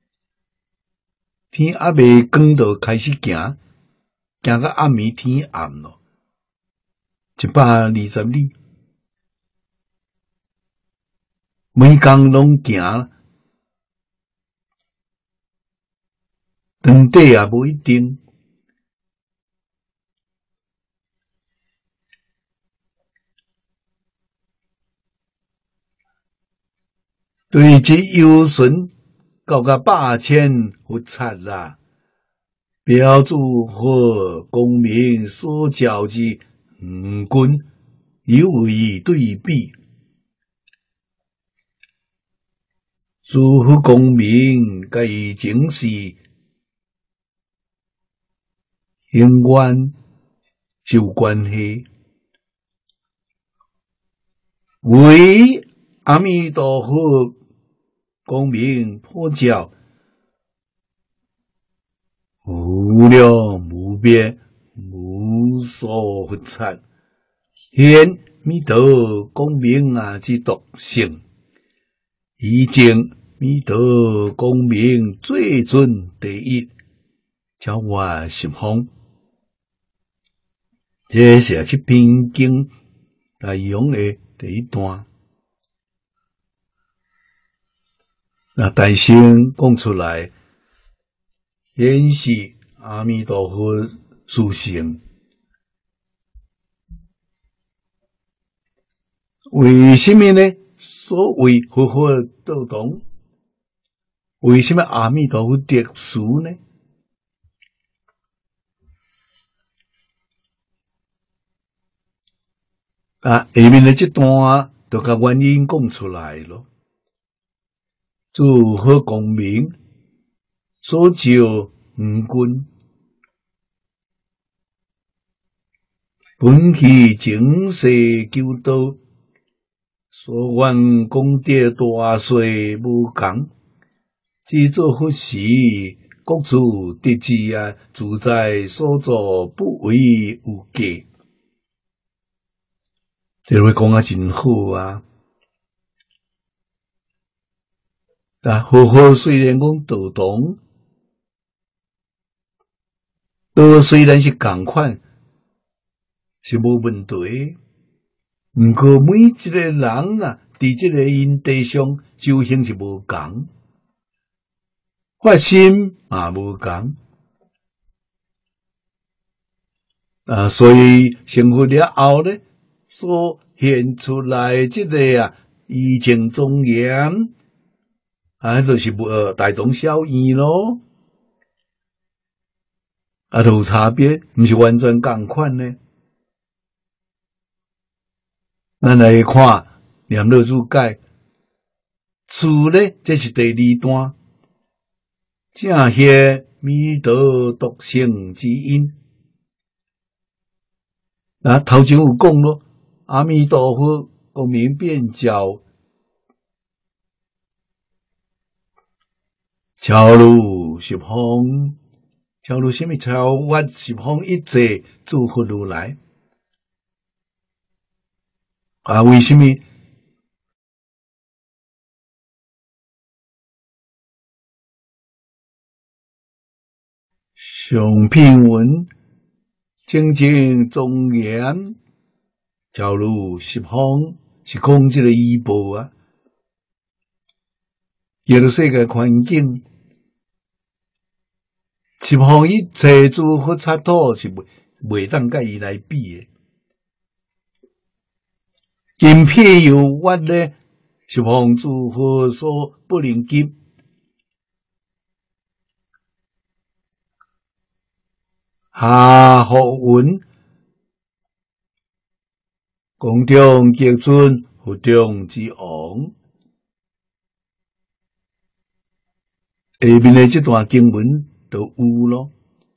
天还未光就开始行到暗暝天暗咯，120里。每天拢行，长短也无一定。对这有顺到个8000佛刹啦，标注和功名所教之五军有为对比。诸佛功名该正是因缘有关系，为阿弥陀佛功名普照，无量无边无所佛刹，显弥陀功名之独性，以证弥陀功名最尊第一，超越十方。这是去篇经内容的第一段。大乘讲出来，显示阿弥陀佛殊胜。为什么呢？所谓佛法道同，为什么阿弥陀佛特殊呢？下面的这段就甲原因讲出来咯。诸佛功名所照五军，本去前世救道，所愿功德大小无共，只做佛时，各自得志自在所作，不为有价。这位讲真好佛法虽然讲道同，道虽然是同款，是无问题。不过每一个人伫这个因地上修行是无同，发心无同。所以成佛了后呢，所现出来这个义情庄严。就是大同小异咯。 啊，都有差别，毋是完全共款呢。咱来看念老祖解，处呢，这是第二段，正翕弥陀独生之因。啊，头前有讲咯，阿弥陀佛光明遍照，超如十方，超如什么？超越十方一切诸佛如来。啊，为什么？上品文清净庄严，超如十方，是讲这个医报啊。耶路世界环境，十方一切诸佛刹土是袂当甲伊来比的。今譬有我呢，十方诸佛所不能及。下学文，宫中极尊，佛中之王。下面的这段经文都有咯。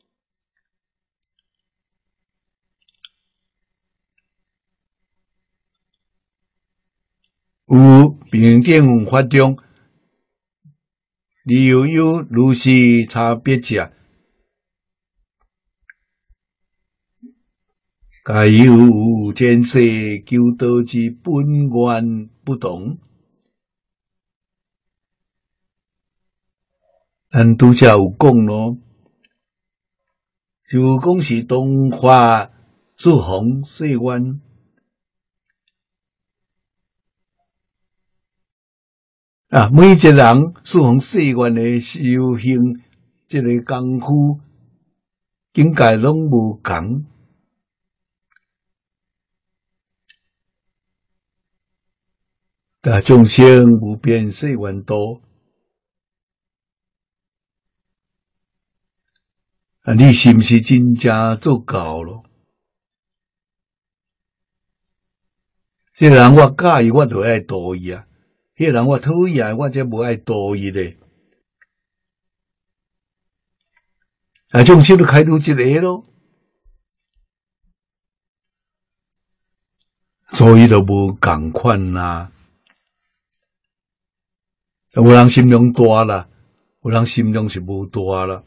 有平等法中，理由有如是差别者。皆有前世求道之本源不同，咱拄则有讲咯，就讲是东华诸行世愿，啊，每一个人诸行世愿的修行，这个功夫境界拢无共。但众生无边誓愿多，啊，你是毋是真正做到咯？这个人我介意，我就爱度伊啊；迄个人我讨厌，我则无爱度伊咧。啊，众生就开除一个咯，所以就无共款啦。有人心量大啦，有人心量是无大啦。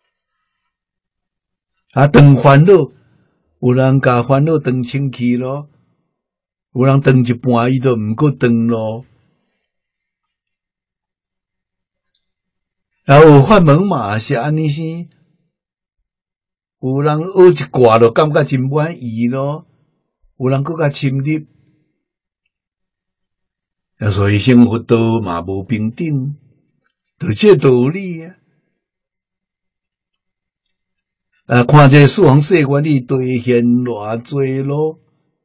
啊，断烦恼，有人甲烦恼断清气咯，有人断一半，伊就毋过断咯。啊，有法门嘛是安尼生，有人学一挂就感觉真满意咯，有人更较深入。啊，所以生活道嘛无平等，就这道理啊。啊，看这四方世愿你兑现偌济咯，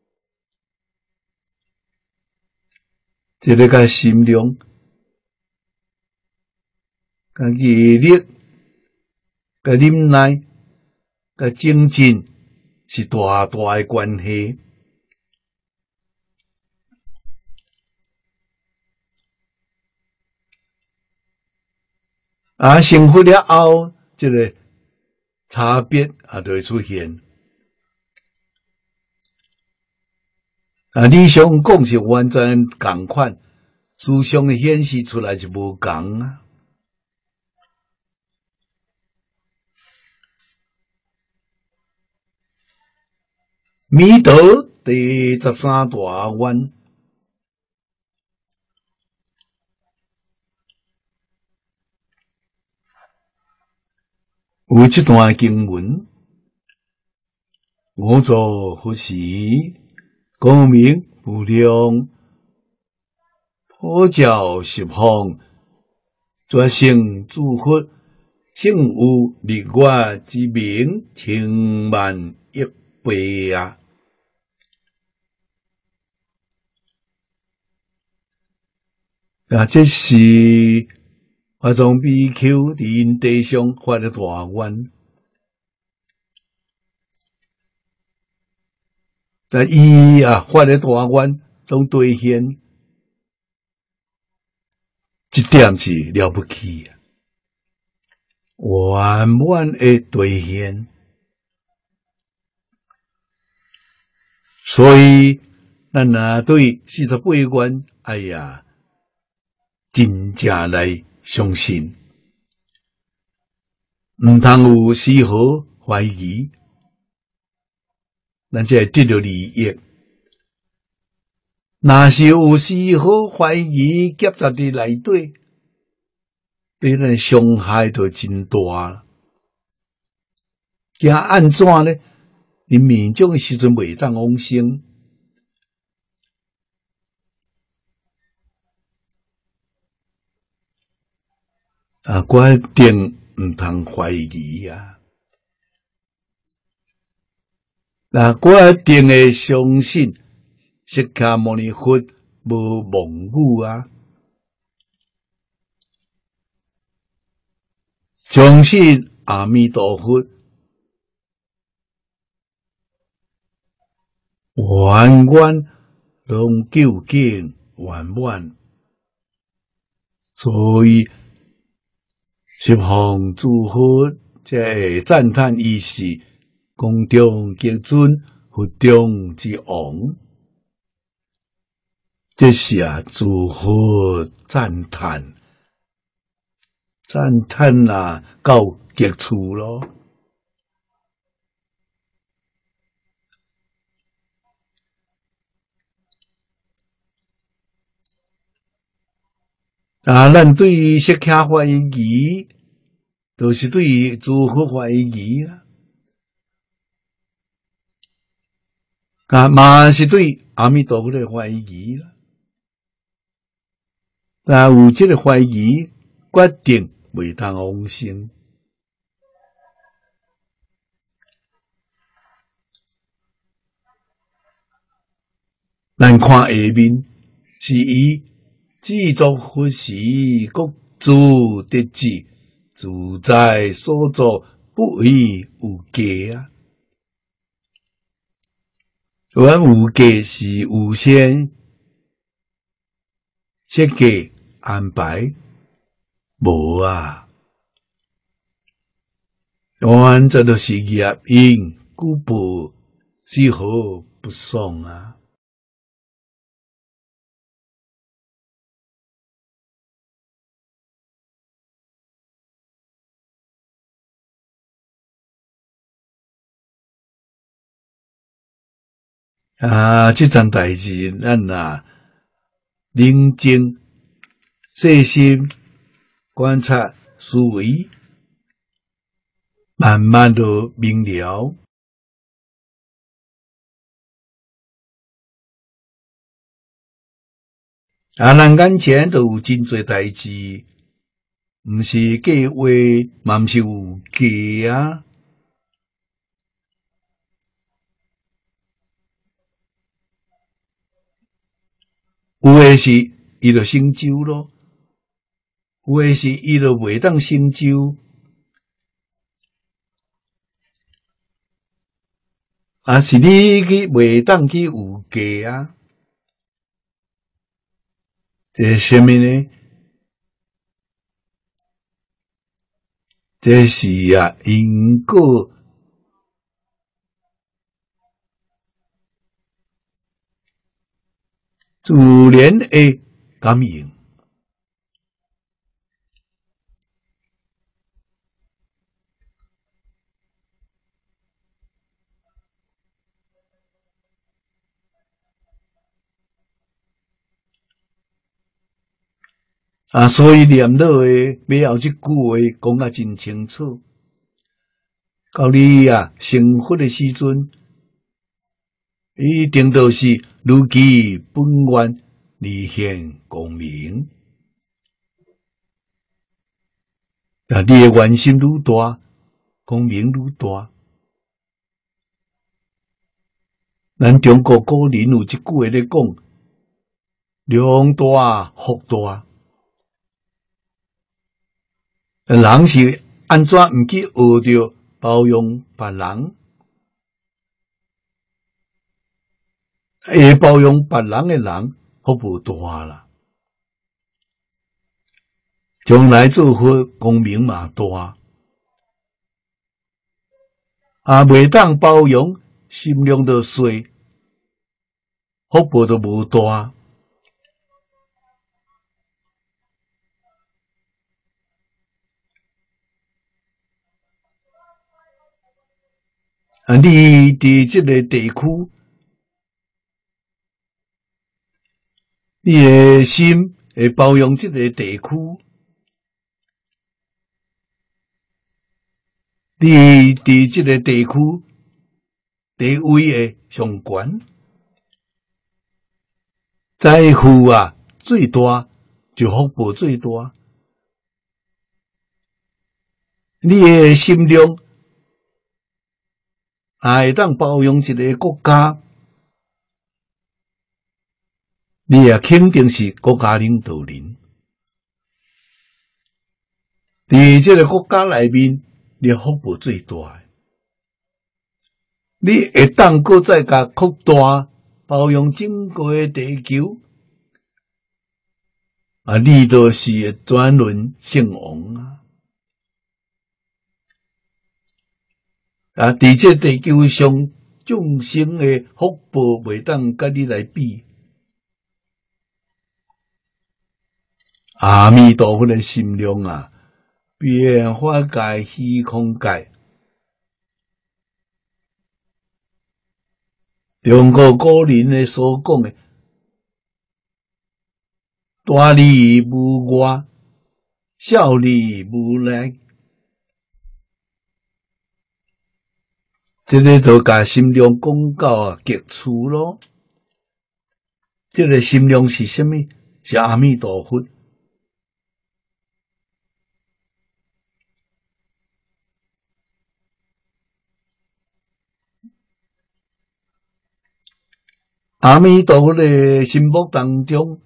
这个甲心量、甲毅力、甲忍耐、甲精进是大大的关系。啊，成佛了后，这个差别啊就会出现。啊，理想讲是完全共款，思想的显示出来就无共啊。弥陀第13大愿。有这段经文，我作佛时，光明无量，普照十方，绝圣诸佛，圣有日月之明，千万亿倍啊！啊，这是法藏比丘伫因地上发的大愿。 但伊发的大愿拢兑现，这点是了不起啊！圆满的兑现，所以咱对48愿，哎呀，真正来相信，毋通有丝毫怀疑，咱才会得到利益。若是有丝毫怀疑夹杂伫内底，对咱伤害就真大。惊安怎呢？你面种的时阵袂当往生。我定毋通怀疑啊！我定会相信释迦牟尼佛无妄语啊！相信阿弥陀佛圆满拢究竟圆满，所以十方诸佛才会赞叹伊是空中极尊，佛中之王。这是诸佛赞叹到极处咯。咱对于释迦怀疑，就是对于诸佛怀疑嘛是对阿弥陀佛的怀疑啦。有这个怀疑，决定袂当往生。咱看下面是以知足佛时，各自得志，自在所作，不为有价有价是有先设计安排，无这就是业因故报，丝毫不爽这件代志，咱认真细心观察思维，慢慢就明了。咱眼前都有真多代志，毋是假话，嘛毋是有假有诶是伊就成就咯，有诶是伊就袂当成就，是你去袂当去有价这是什么呢？这是因果自然的感应。所以念老的尾后这句话讲真清楚。到你成佛的时阵，一定都是如其本愿，离现光明。你的愿心愈大，光明愈大。咱中国古人有一句话咧讲：量大福大。人是安怎毋去学着包容别人？ 会包容别人的人，福报大啦。将来做佛功名嘛大，袂当包容，心量就衰，福报都无大。你伫这个地区，你的心会包容这个地区，你伫这个地区地位会上悬，财富啊最大，就福报最大。你的心量会当包容一个国家，你也肯定是国家领导人。伫这个国家内面，你福报最大。你会当搁再甲扩大包容整个地球，你就是会转轮圣王啊！伫这地球上众生的福报袂当甲你来比。阿弥陀佛的心量啊，变化界、虚空界，中国古人的所讲的大理无外，小理无内。这个就甲心量讲到极处咯。这个心量是什么？是阿弥陀佛。阿弥陀佛的心目当中，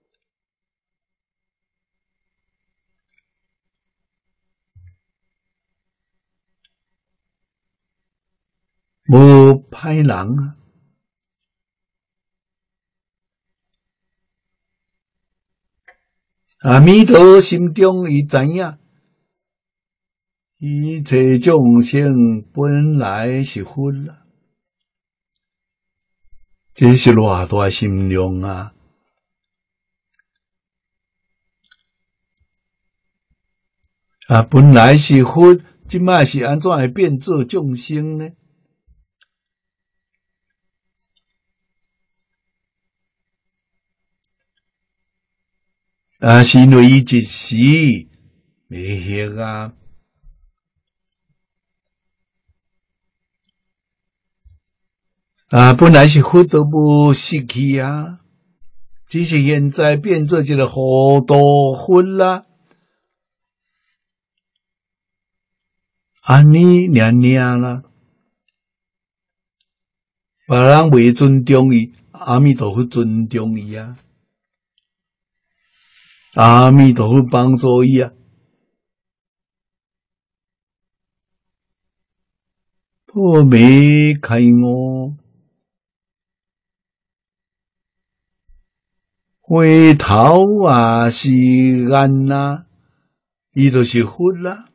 无歹人啊！阿弥陀心中伊知影，一切众生本来是佛啦，这是偌大心量啊！本来是佛，即摆是安怎会变做众生呢？是因为伊一时未晓啊。本来是佛都无失去啊，只是现在变做一个糊涂佛啦。安尼尔啦，别人未尊重伊，阿弥陀佛尊重伊啊。阿弥陀佛帮助伊啊，破迷开悟，回头啊是岸啦，伊就是佛啦。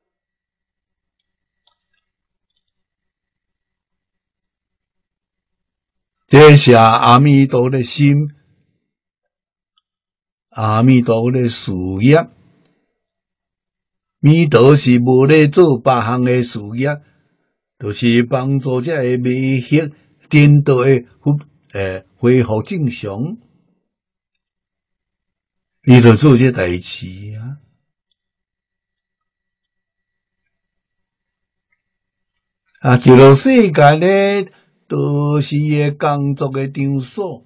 这是阿弥陀的心。阿弥陀的事业，弥陀是无咧做别项的事业，就是帮助这个迷惑颠倒的恢复正常，伊就做这代志啊。极乐世界咧，都是个工作的场所。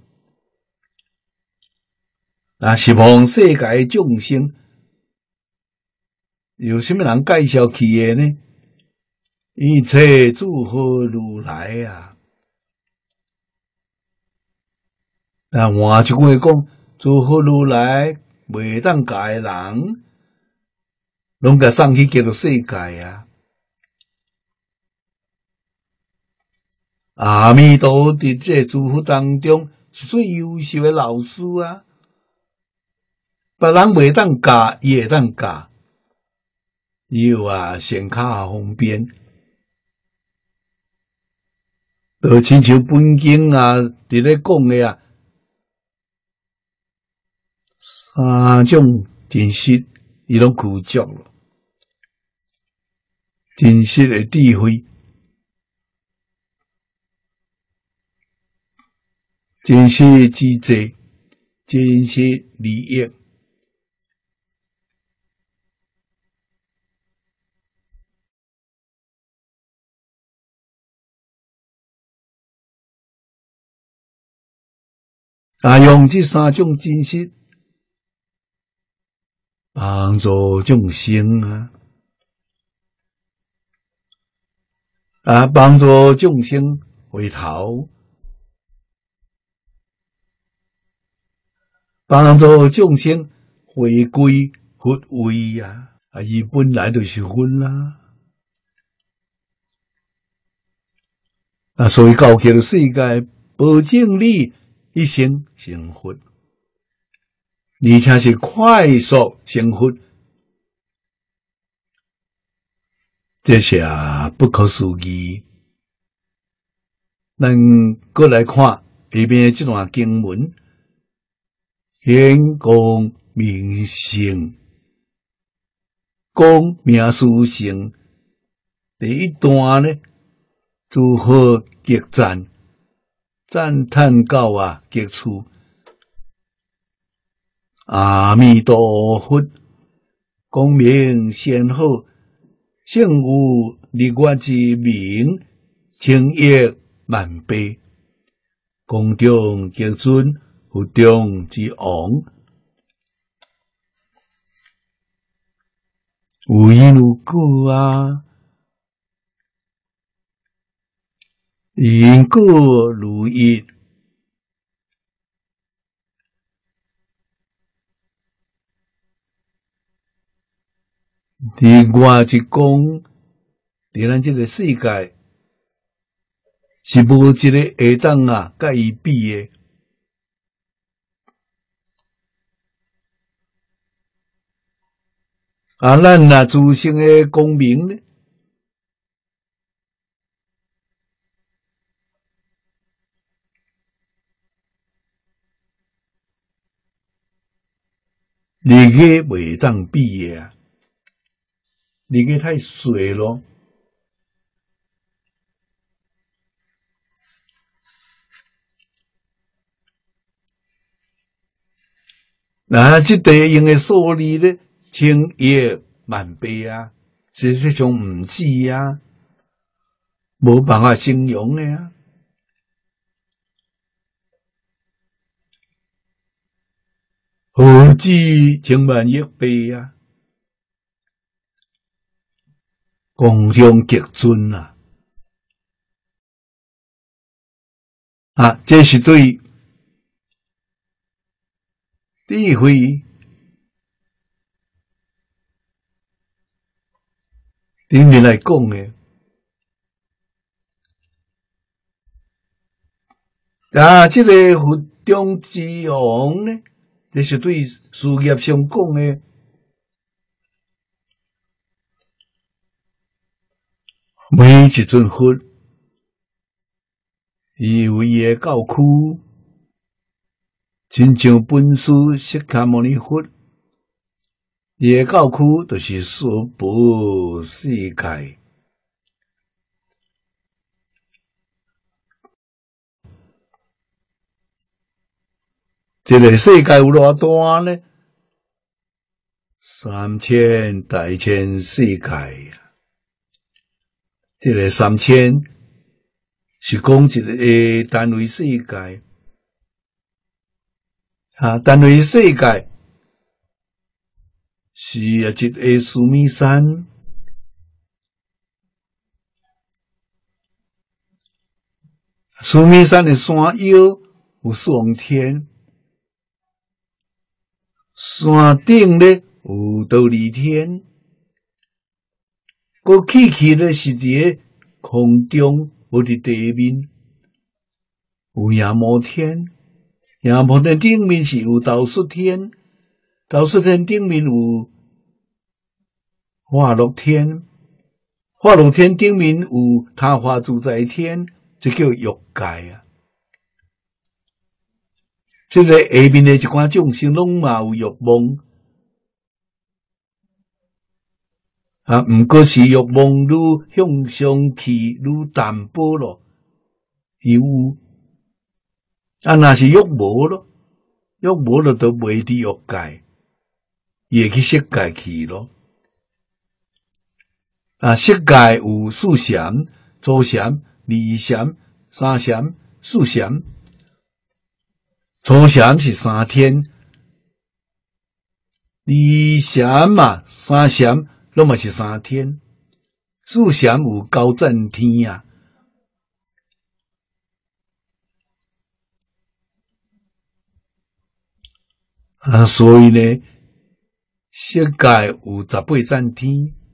是望世界众生，有什么人介绍去的呢？一切诸佛如来啊！换一句话讲，诸佛如来袂当教的人，拢甲送去极乐世界啊！ 阿弥陀伫这诸佛当中是最优秀的老师啊！别人袂当教，伊会当教。伊有啊，线卡方便，就亲像本经啊，伫咧讲的啊，三种真实，伊拢具足了。真实的智慧，真实的智慧，真实利益。用这三种真实帮助众生帮助众生回头，帮助众生回归佛位伊本来就是佛啦。所以教起了世界，保证你一生成佛，而且是快速成佛，这是不可思议。咱过来看下面这段经文，显光明性，光明殊胜。第一段呢，诸佛极赞，赞叹到极处。阿弥陀佛，光明显好，胜有日月之明，清益万倍。宫中极尊，佛中之王。有因有果因果如一。伫外一讲，伫咱这个世界是无一个会当甲伊比的。咱自身的光明呢？你个袂当比的你个太水咯。这地用的数字呢，千亿万倍实际上毋止无办法形容的何止千万亿倍光向极尊这是对智慧顶面来讲的。这个佛中之王呢，这是对事业上讲的。每一尊佛，伊有伊的教区，亲像本师释迦牟尼佛，伊的教区就是说保世界。这个世界有偌大呢？3000大千世界。这个3000是讲一个单位世界单位世界是一个须弥山，须弥山的山腰有四王天，山顶呢有忉利天。个气气咧是伫空中，无伫地面， 有夜摩天，夜摩天顶面是有道术天，道术天顶面有化乐天，化乐天顶面有他化自在天，这叫欲界啊。这个下面的一寡众生拢嘛有欲望。毋过是欲望愈向上去，愈淡薄咯。有若是欲无咯，欲无咯，就袂伫欲界，会去色界去咯。色界有四禅、初禅、二禅、三禅、四禅。初禅是三天，二禅嘛，三禅。拢嘛是三天，四禅有九赞天啊！所以呢，色界有18赞天，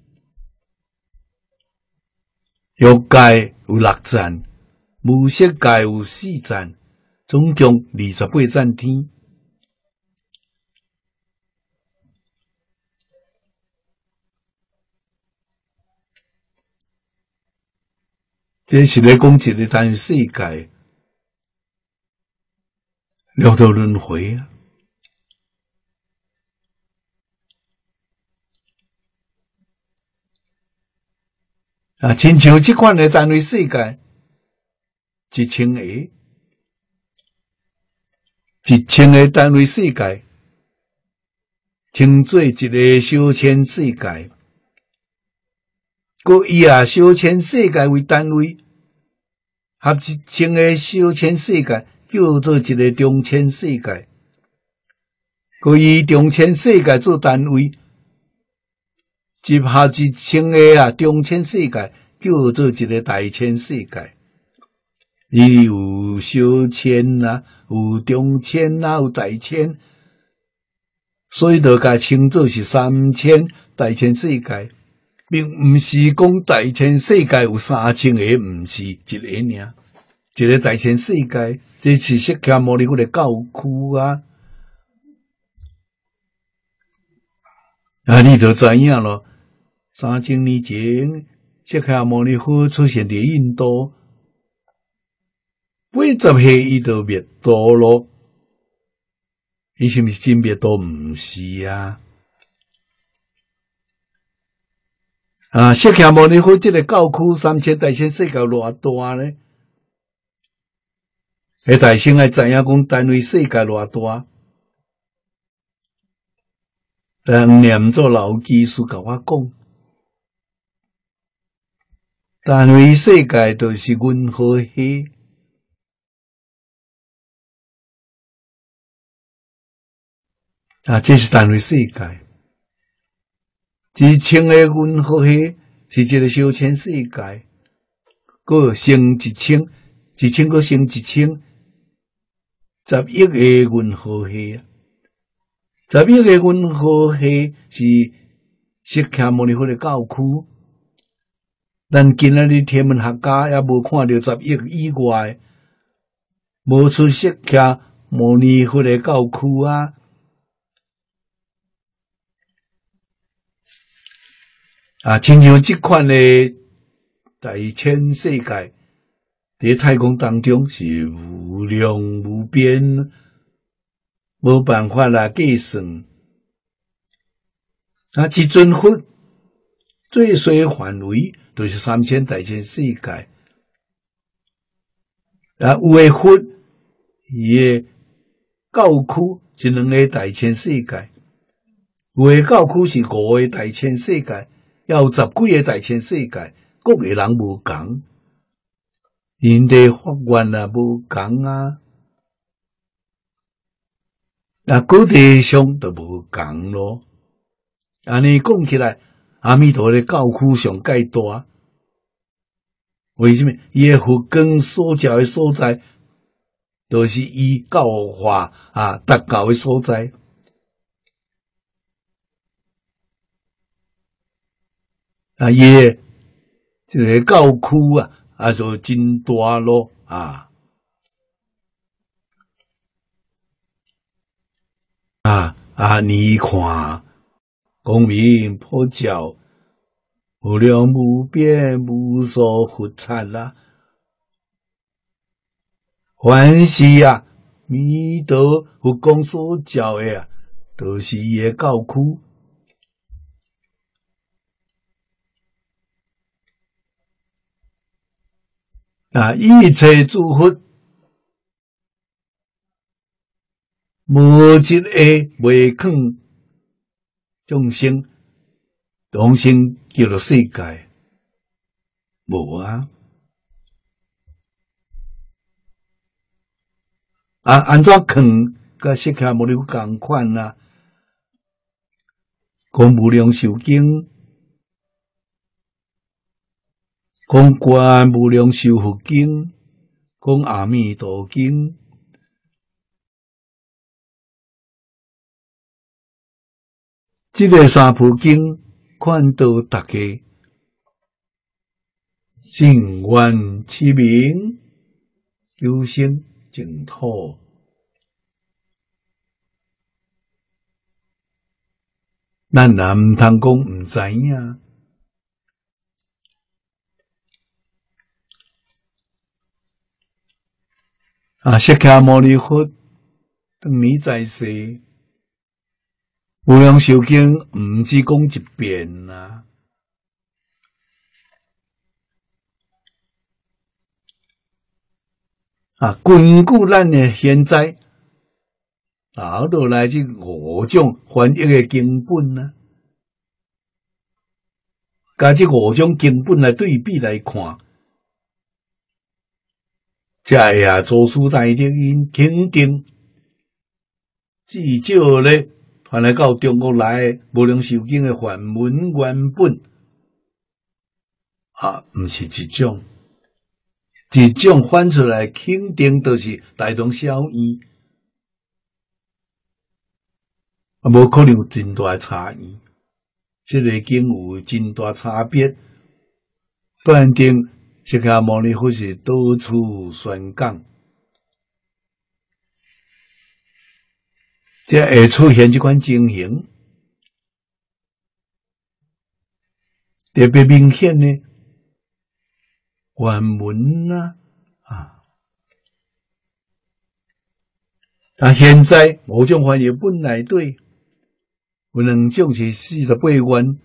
欲界有6赞，无色界有4赞，总共28赞天。这是咧讲一个单于世界六道轮回亲像这款的单位世界，1000个，1000个单位世界，称做一个小千世界。佮以小千世界为单位，合1000个小千世界叫做一个中千世界。佮以中千世界做单位，集合1000个中千世界叫做一个大千世界。伊有小千有中千有大千，所以就甲称作是3000大千世界。并毋是讲大千世界有3000个，毋是一个尔。一个大千世界，这是释迦牟尼佛的教区你就知影咯。3000年前，释迦牟尼佛出现伫印度，80岁伊就灭度咯。伊是毋是真灭度？毋是释迦牟尼佛这个教区3000大千世界偌大呢？大圣爱知影讲单位世界偌大，但念做老技师甲我讲，单位世界就是银河系。这是单位世界。1000个银河系是一个小千世界，佫升1000佫升1000，10亿个银河系10亿个银河系是释迦牟尼佛的教区。咱今仔日天文学家也无看到10亿以外，无出释迦牟尼佛的教区亲像这款的大千世界，在太空当中是无量无边，无办法计算。一尊佛最小范围就是3000大千世界。有的佛伊的教区是2个大千世界，有的教区是5个大千世界。也有10几个大千世界，各个人无同，因的法愿无同各地上就无同咯。安尼讲起来，阿弥陀的教区上介大，为什么？伊的佛光所照的所在，就是伊教化达教的所在。伊的这个教区就真大咯你看，光明普照，无量无边无所不参啦。凡是弥陀佛讲所教的都是伊的教区。一切诸佛无一个袂肯众生叫做世界，无啊。安怎肯甲释迦牟尼佛同款啊？讲无量寿经，讲观无量寿佛经，讲阿弥陀经。这个三部经劝导大家正愿持名，求生净土。咱也毋通讲毋知影。释迦牟尼佛当年在世，无量寿经毋只讲一遍啊。根据咱的现在，落来这5种翻译的经本啊，甲这5种经本来对比来看，才会祖师大德因肯定，至少咧传来到中国来的无量寿经的梵文原本毋是一种。一种翻出来肯定都是大同小异，无可能有真大差异。这个经有真大差别，断定释迦牟尼佛是到处宣讲，这会出现这款情形，特别明显呢。原文现在5种翻译本内底有2种是48元，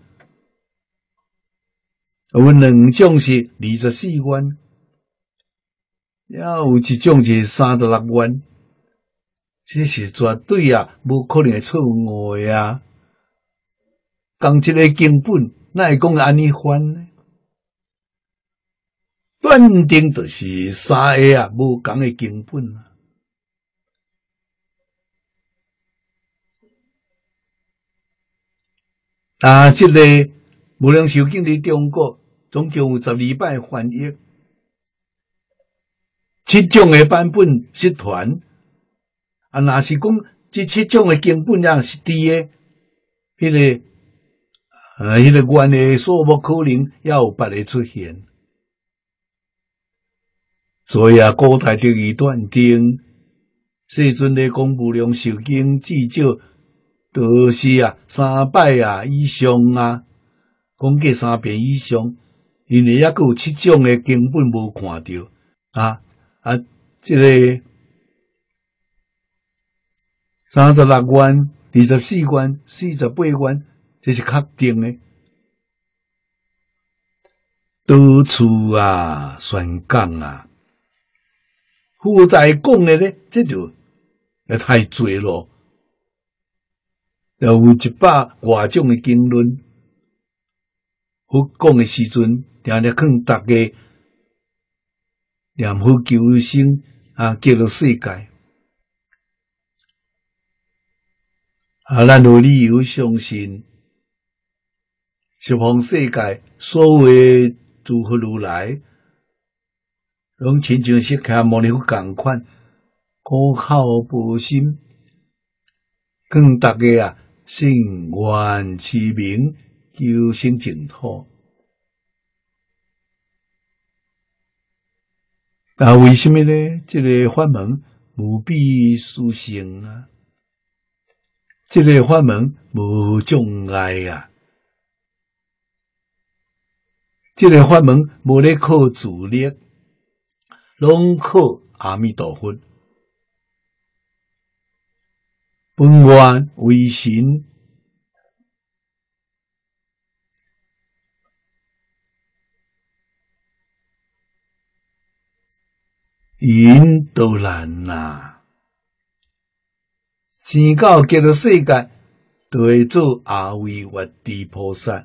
有2种是24元，也有一种是36元。这是绝对无可能会错误的同一个经本，哪会讲安尼翻呢？断定就是3个无同的经本这个无量寿经伫中国总共有12摆翻译，7种的版本失传。若是讲这7种的经本是对的，迄个原的数目可能也有别个出现。所以古代就伊断定，世尊咧讲无量寿经至少都是3摆以上讲过3遍以上，因为还佫有7种的经本无看到这个36元、24元、48元，这是确定的。到处宣讲附带讲的咧，这就太多咯。有100多种的经论，佛讲的时阵，定定劝大家念佛求生救到世界。咱有理由相信，十方世界所有诸佛如来，拢亲像释迦牟尼佛同款，苦口婆心，劝大家信愿持名，求生净土。为什么呢？这个法门无比殊胜这个法门无障碍啊，这个法门无咧靠自力，拢靠阿弥陀佛。本愿为神，引导人呐。生到极乐世界，就会做阿惟越致菩萨。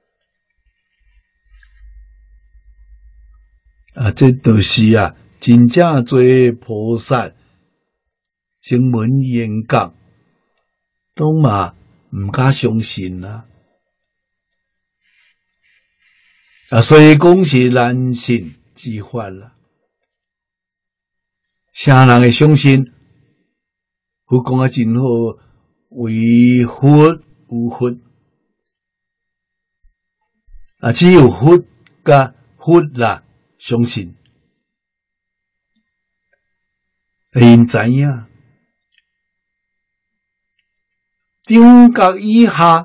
这就是真正做菩萨，声闻缘觉，拢嘛毋敢相信啊！所以讲是难信之法啦。啥人会相信？佛讲真好，唯佛有佛，只有佛甲佛啦，相信，因知影，中觉以下，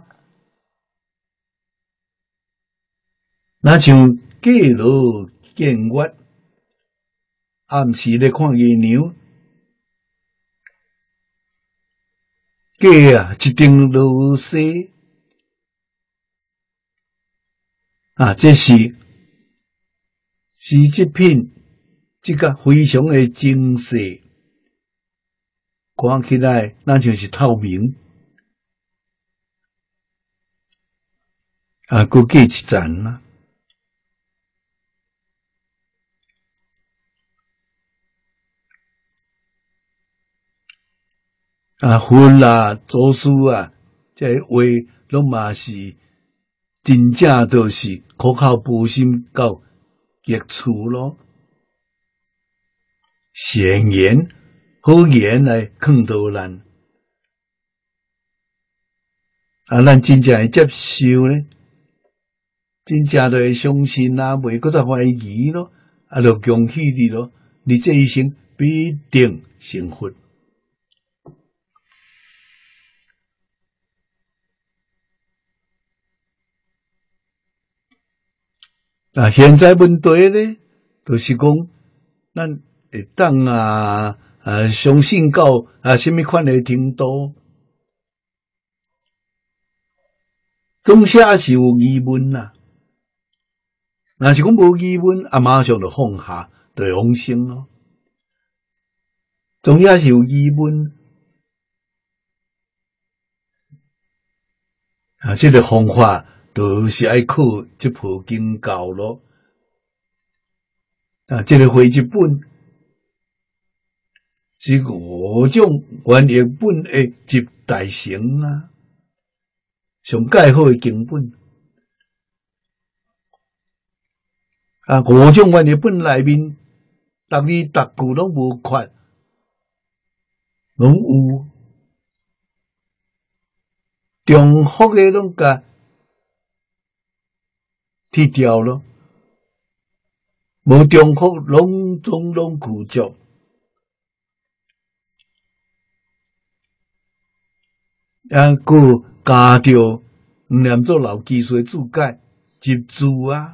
那像过路见月，暗时咧看月亮。价一定落雪这是这品，这个非常的精细，看起来咱像是透明佫过一层啦。佛啦、祖师这话拢嘛是真正都是苦口婆心到极处咯。善言好言来劝导咱，咱真正会接受呢，真正就会相信袂搁再怀疑咯，就恭喜你咯，你这一生必定成佛。现在问题咧，就是讲，咱会当相信到什么款的程度？总是也是有疑问啦。若是讲无疑问，马上就放下，就会往生咯。总也是有疑问，这个方法。就是爱靠这部经教咯，这个回一本是5种原译本的集大成上介好的经本5种原译本内面，逐字逐句拢无缺，拢有重复的拢甲剃掉咯，无重复，拢总拢具足。佫加着念做老技术注解集注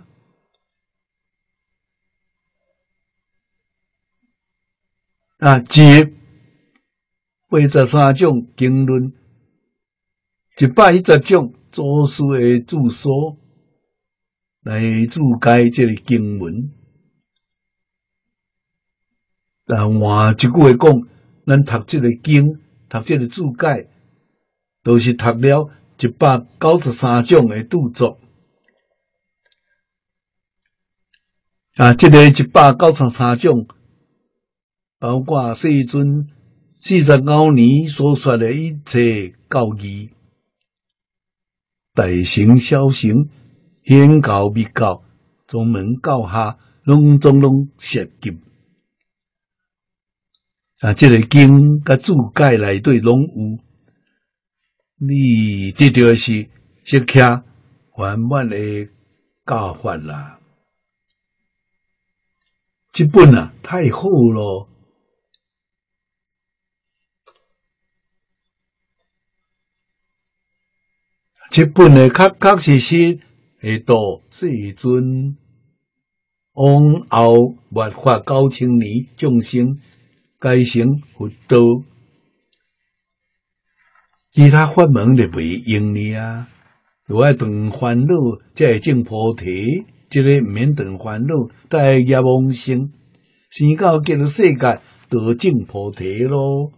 集83种经论，110种祖师的著说。来注解这个经文，换一句话讲，咱读这个经，读这个注解，都是读了193种的著作。这个193种，包括世尊49年所说的一切教义，大乘小乘。显教密教、宗门教下，拢涉及。这个经甲注解内底拢有，你得到的是释迦圆满的教法啦。这本太好咯！ 这本诶确实会度世尊往后末法9000年众生改成佛道，其他法门就袂用哩啊！有爱断烦恼，才会证菩提。这个毋免断烦恼，带业往生，生到极乐世界，就证菩提咯。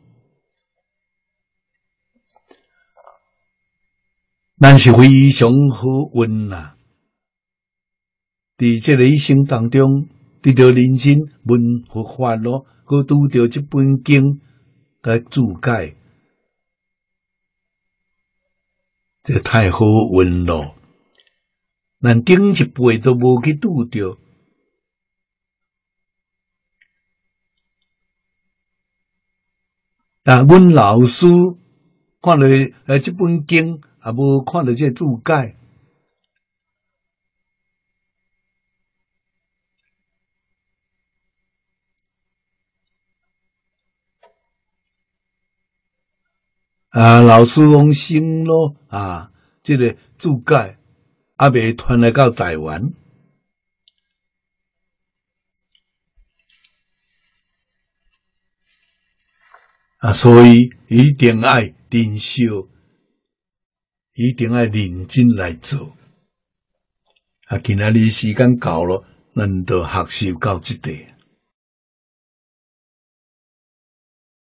咱是非常好运啦！伫这个一生当中，得到人生闻佛法咯，佮拄到这本经来注解，这太好运咯！咱顶一辈都无去拄着，阮老师看了这本经，也无看到这注解。老师讲生咯，这个注解还未传来到台湾，所以一定要珍惜，一定要认真来做。今仔日时间到了，咱就学习到这地。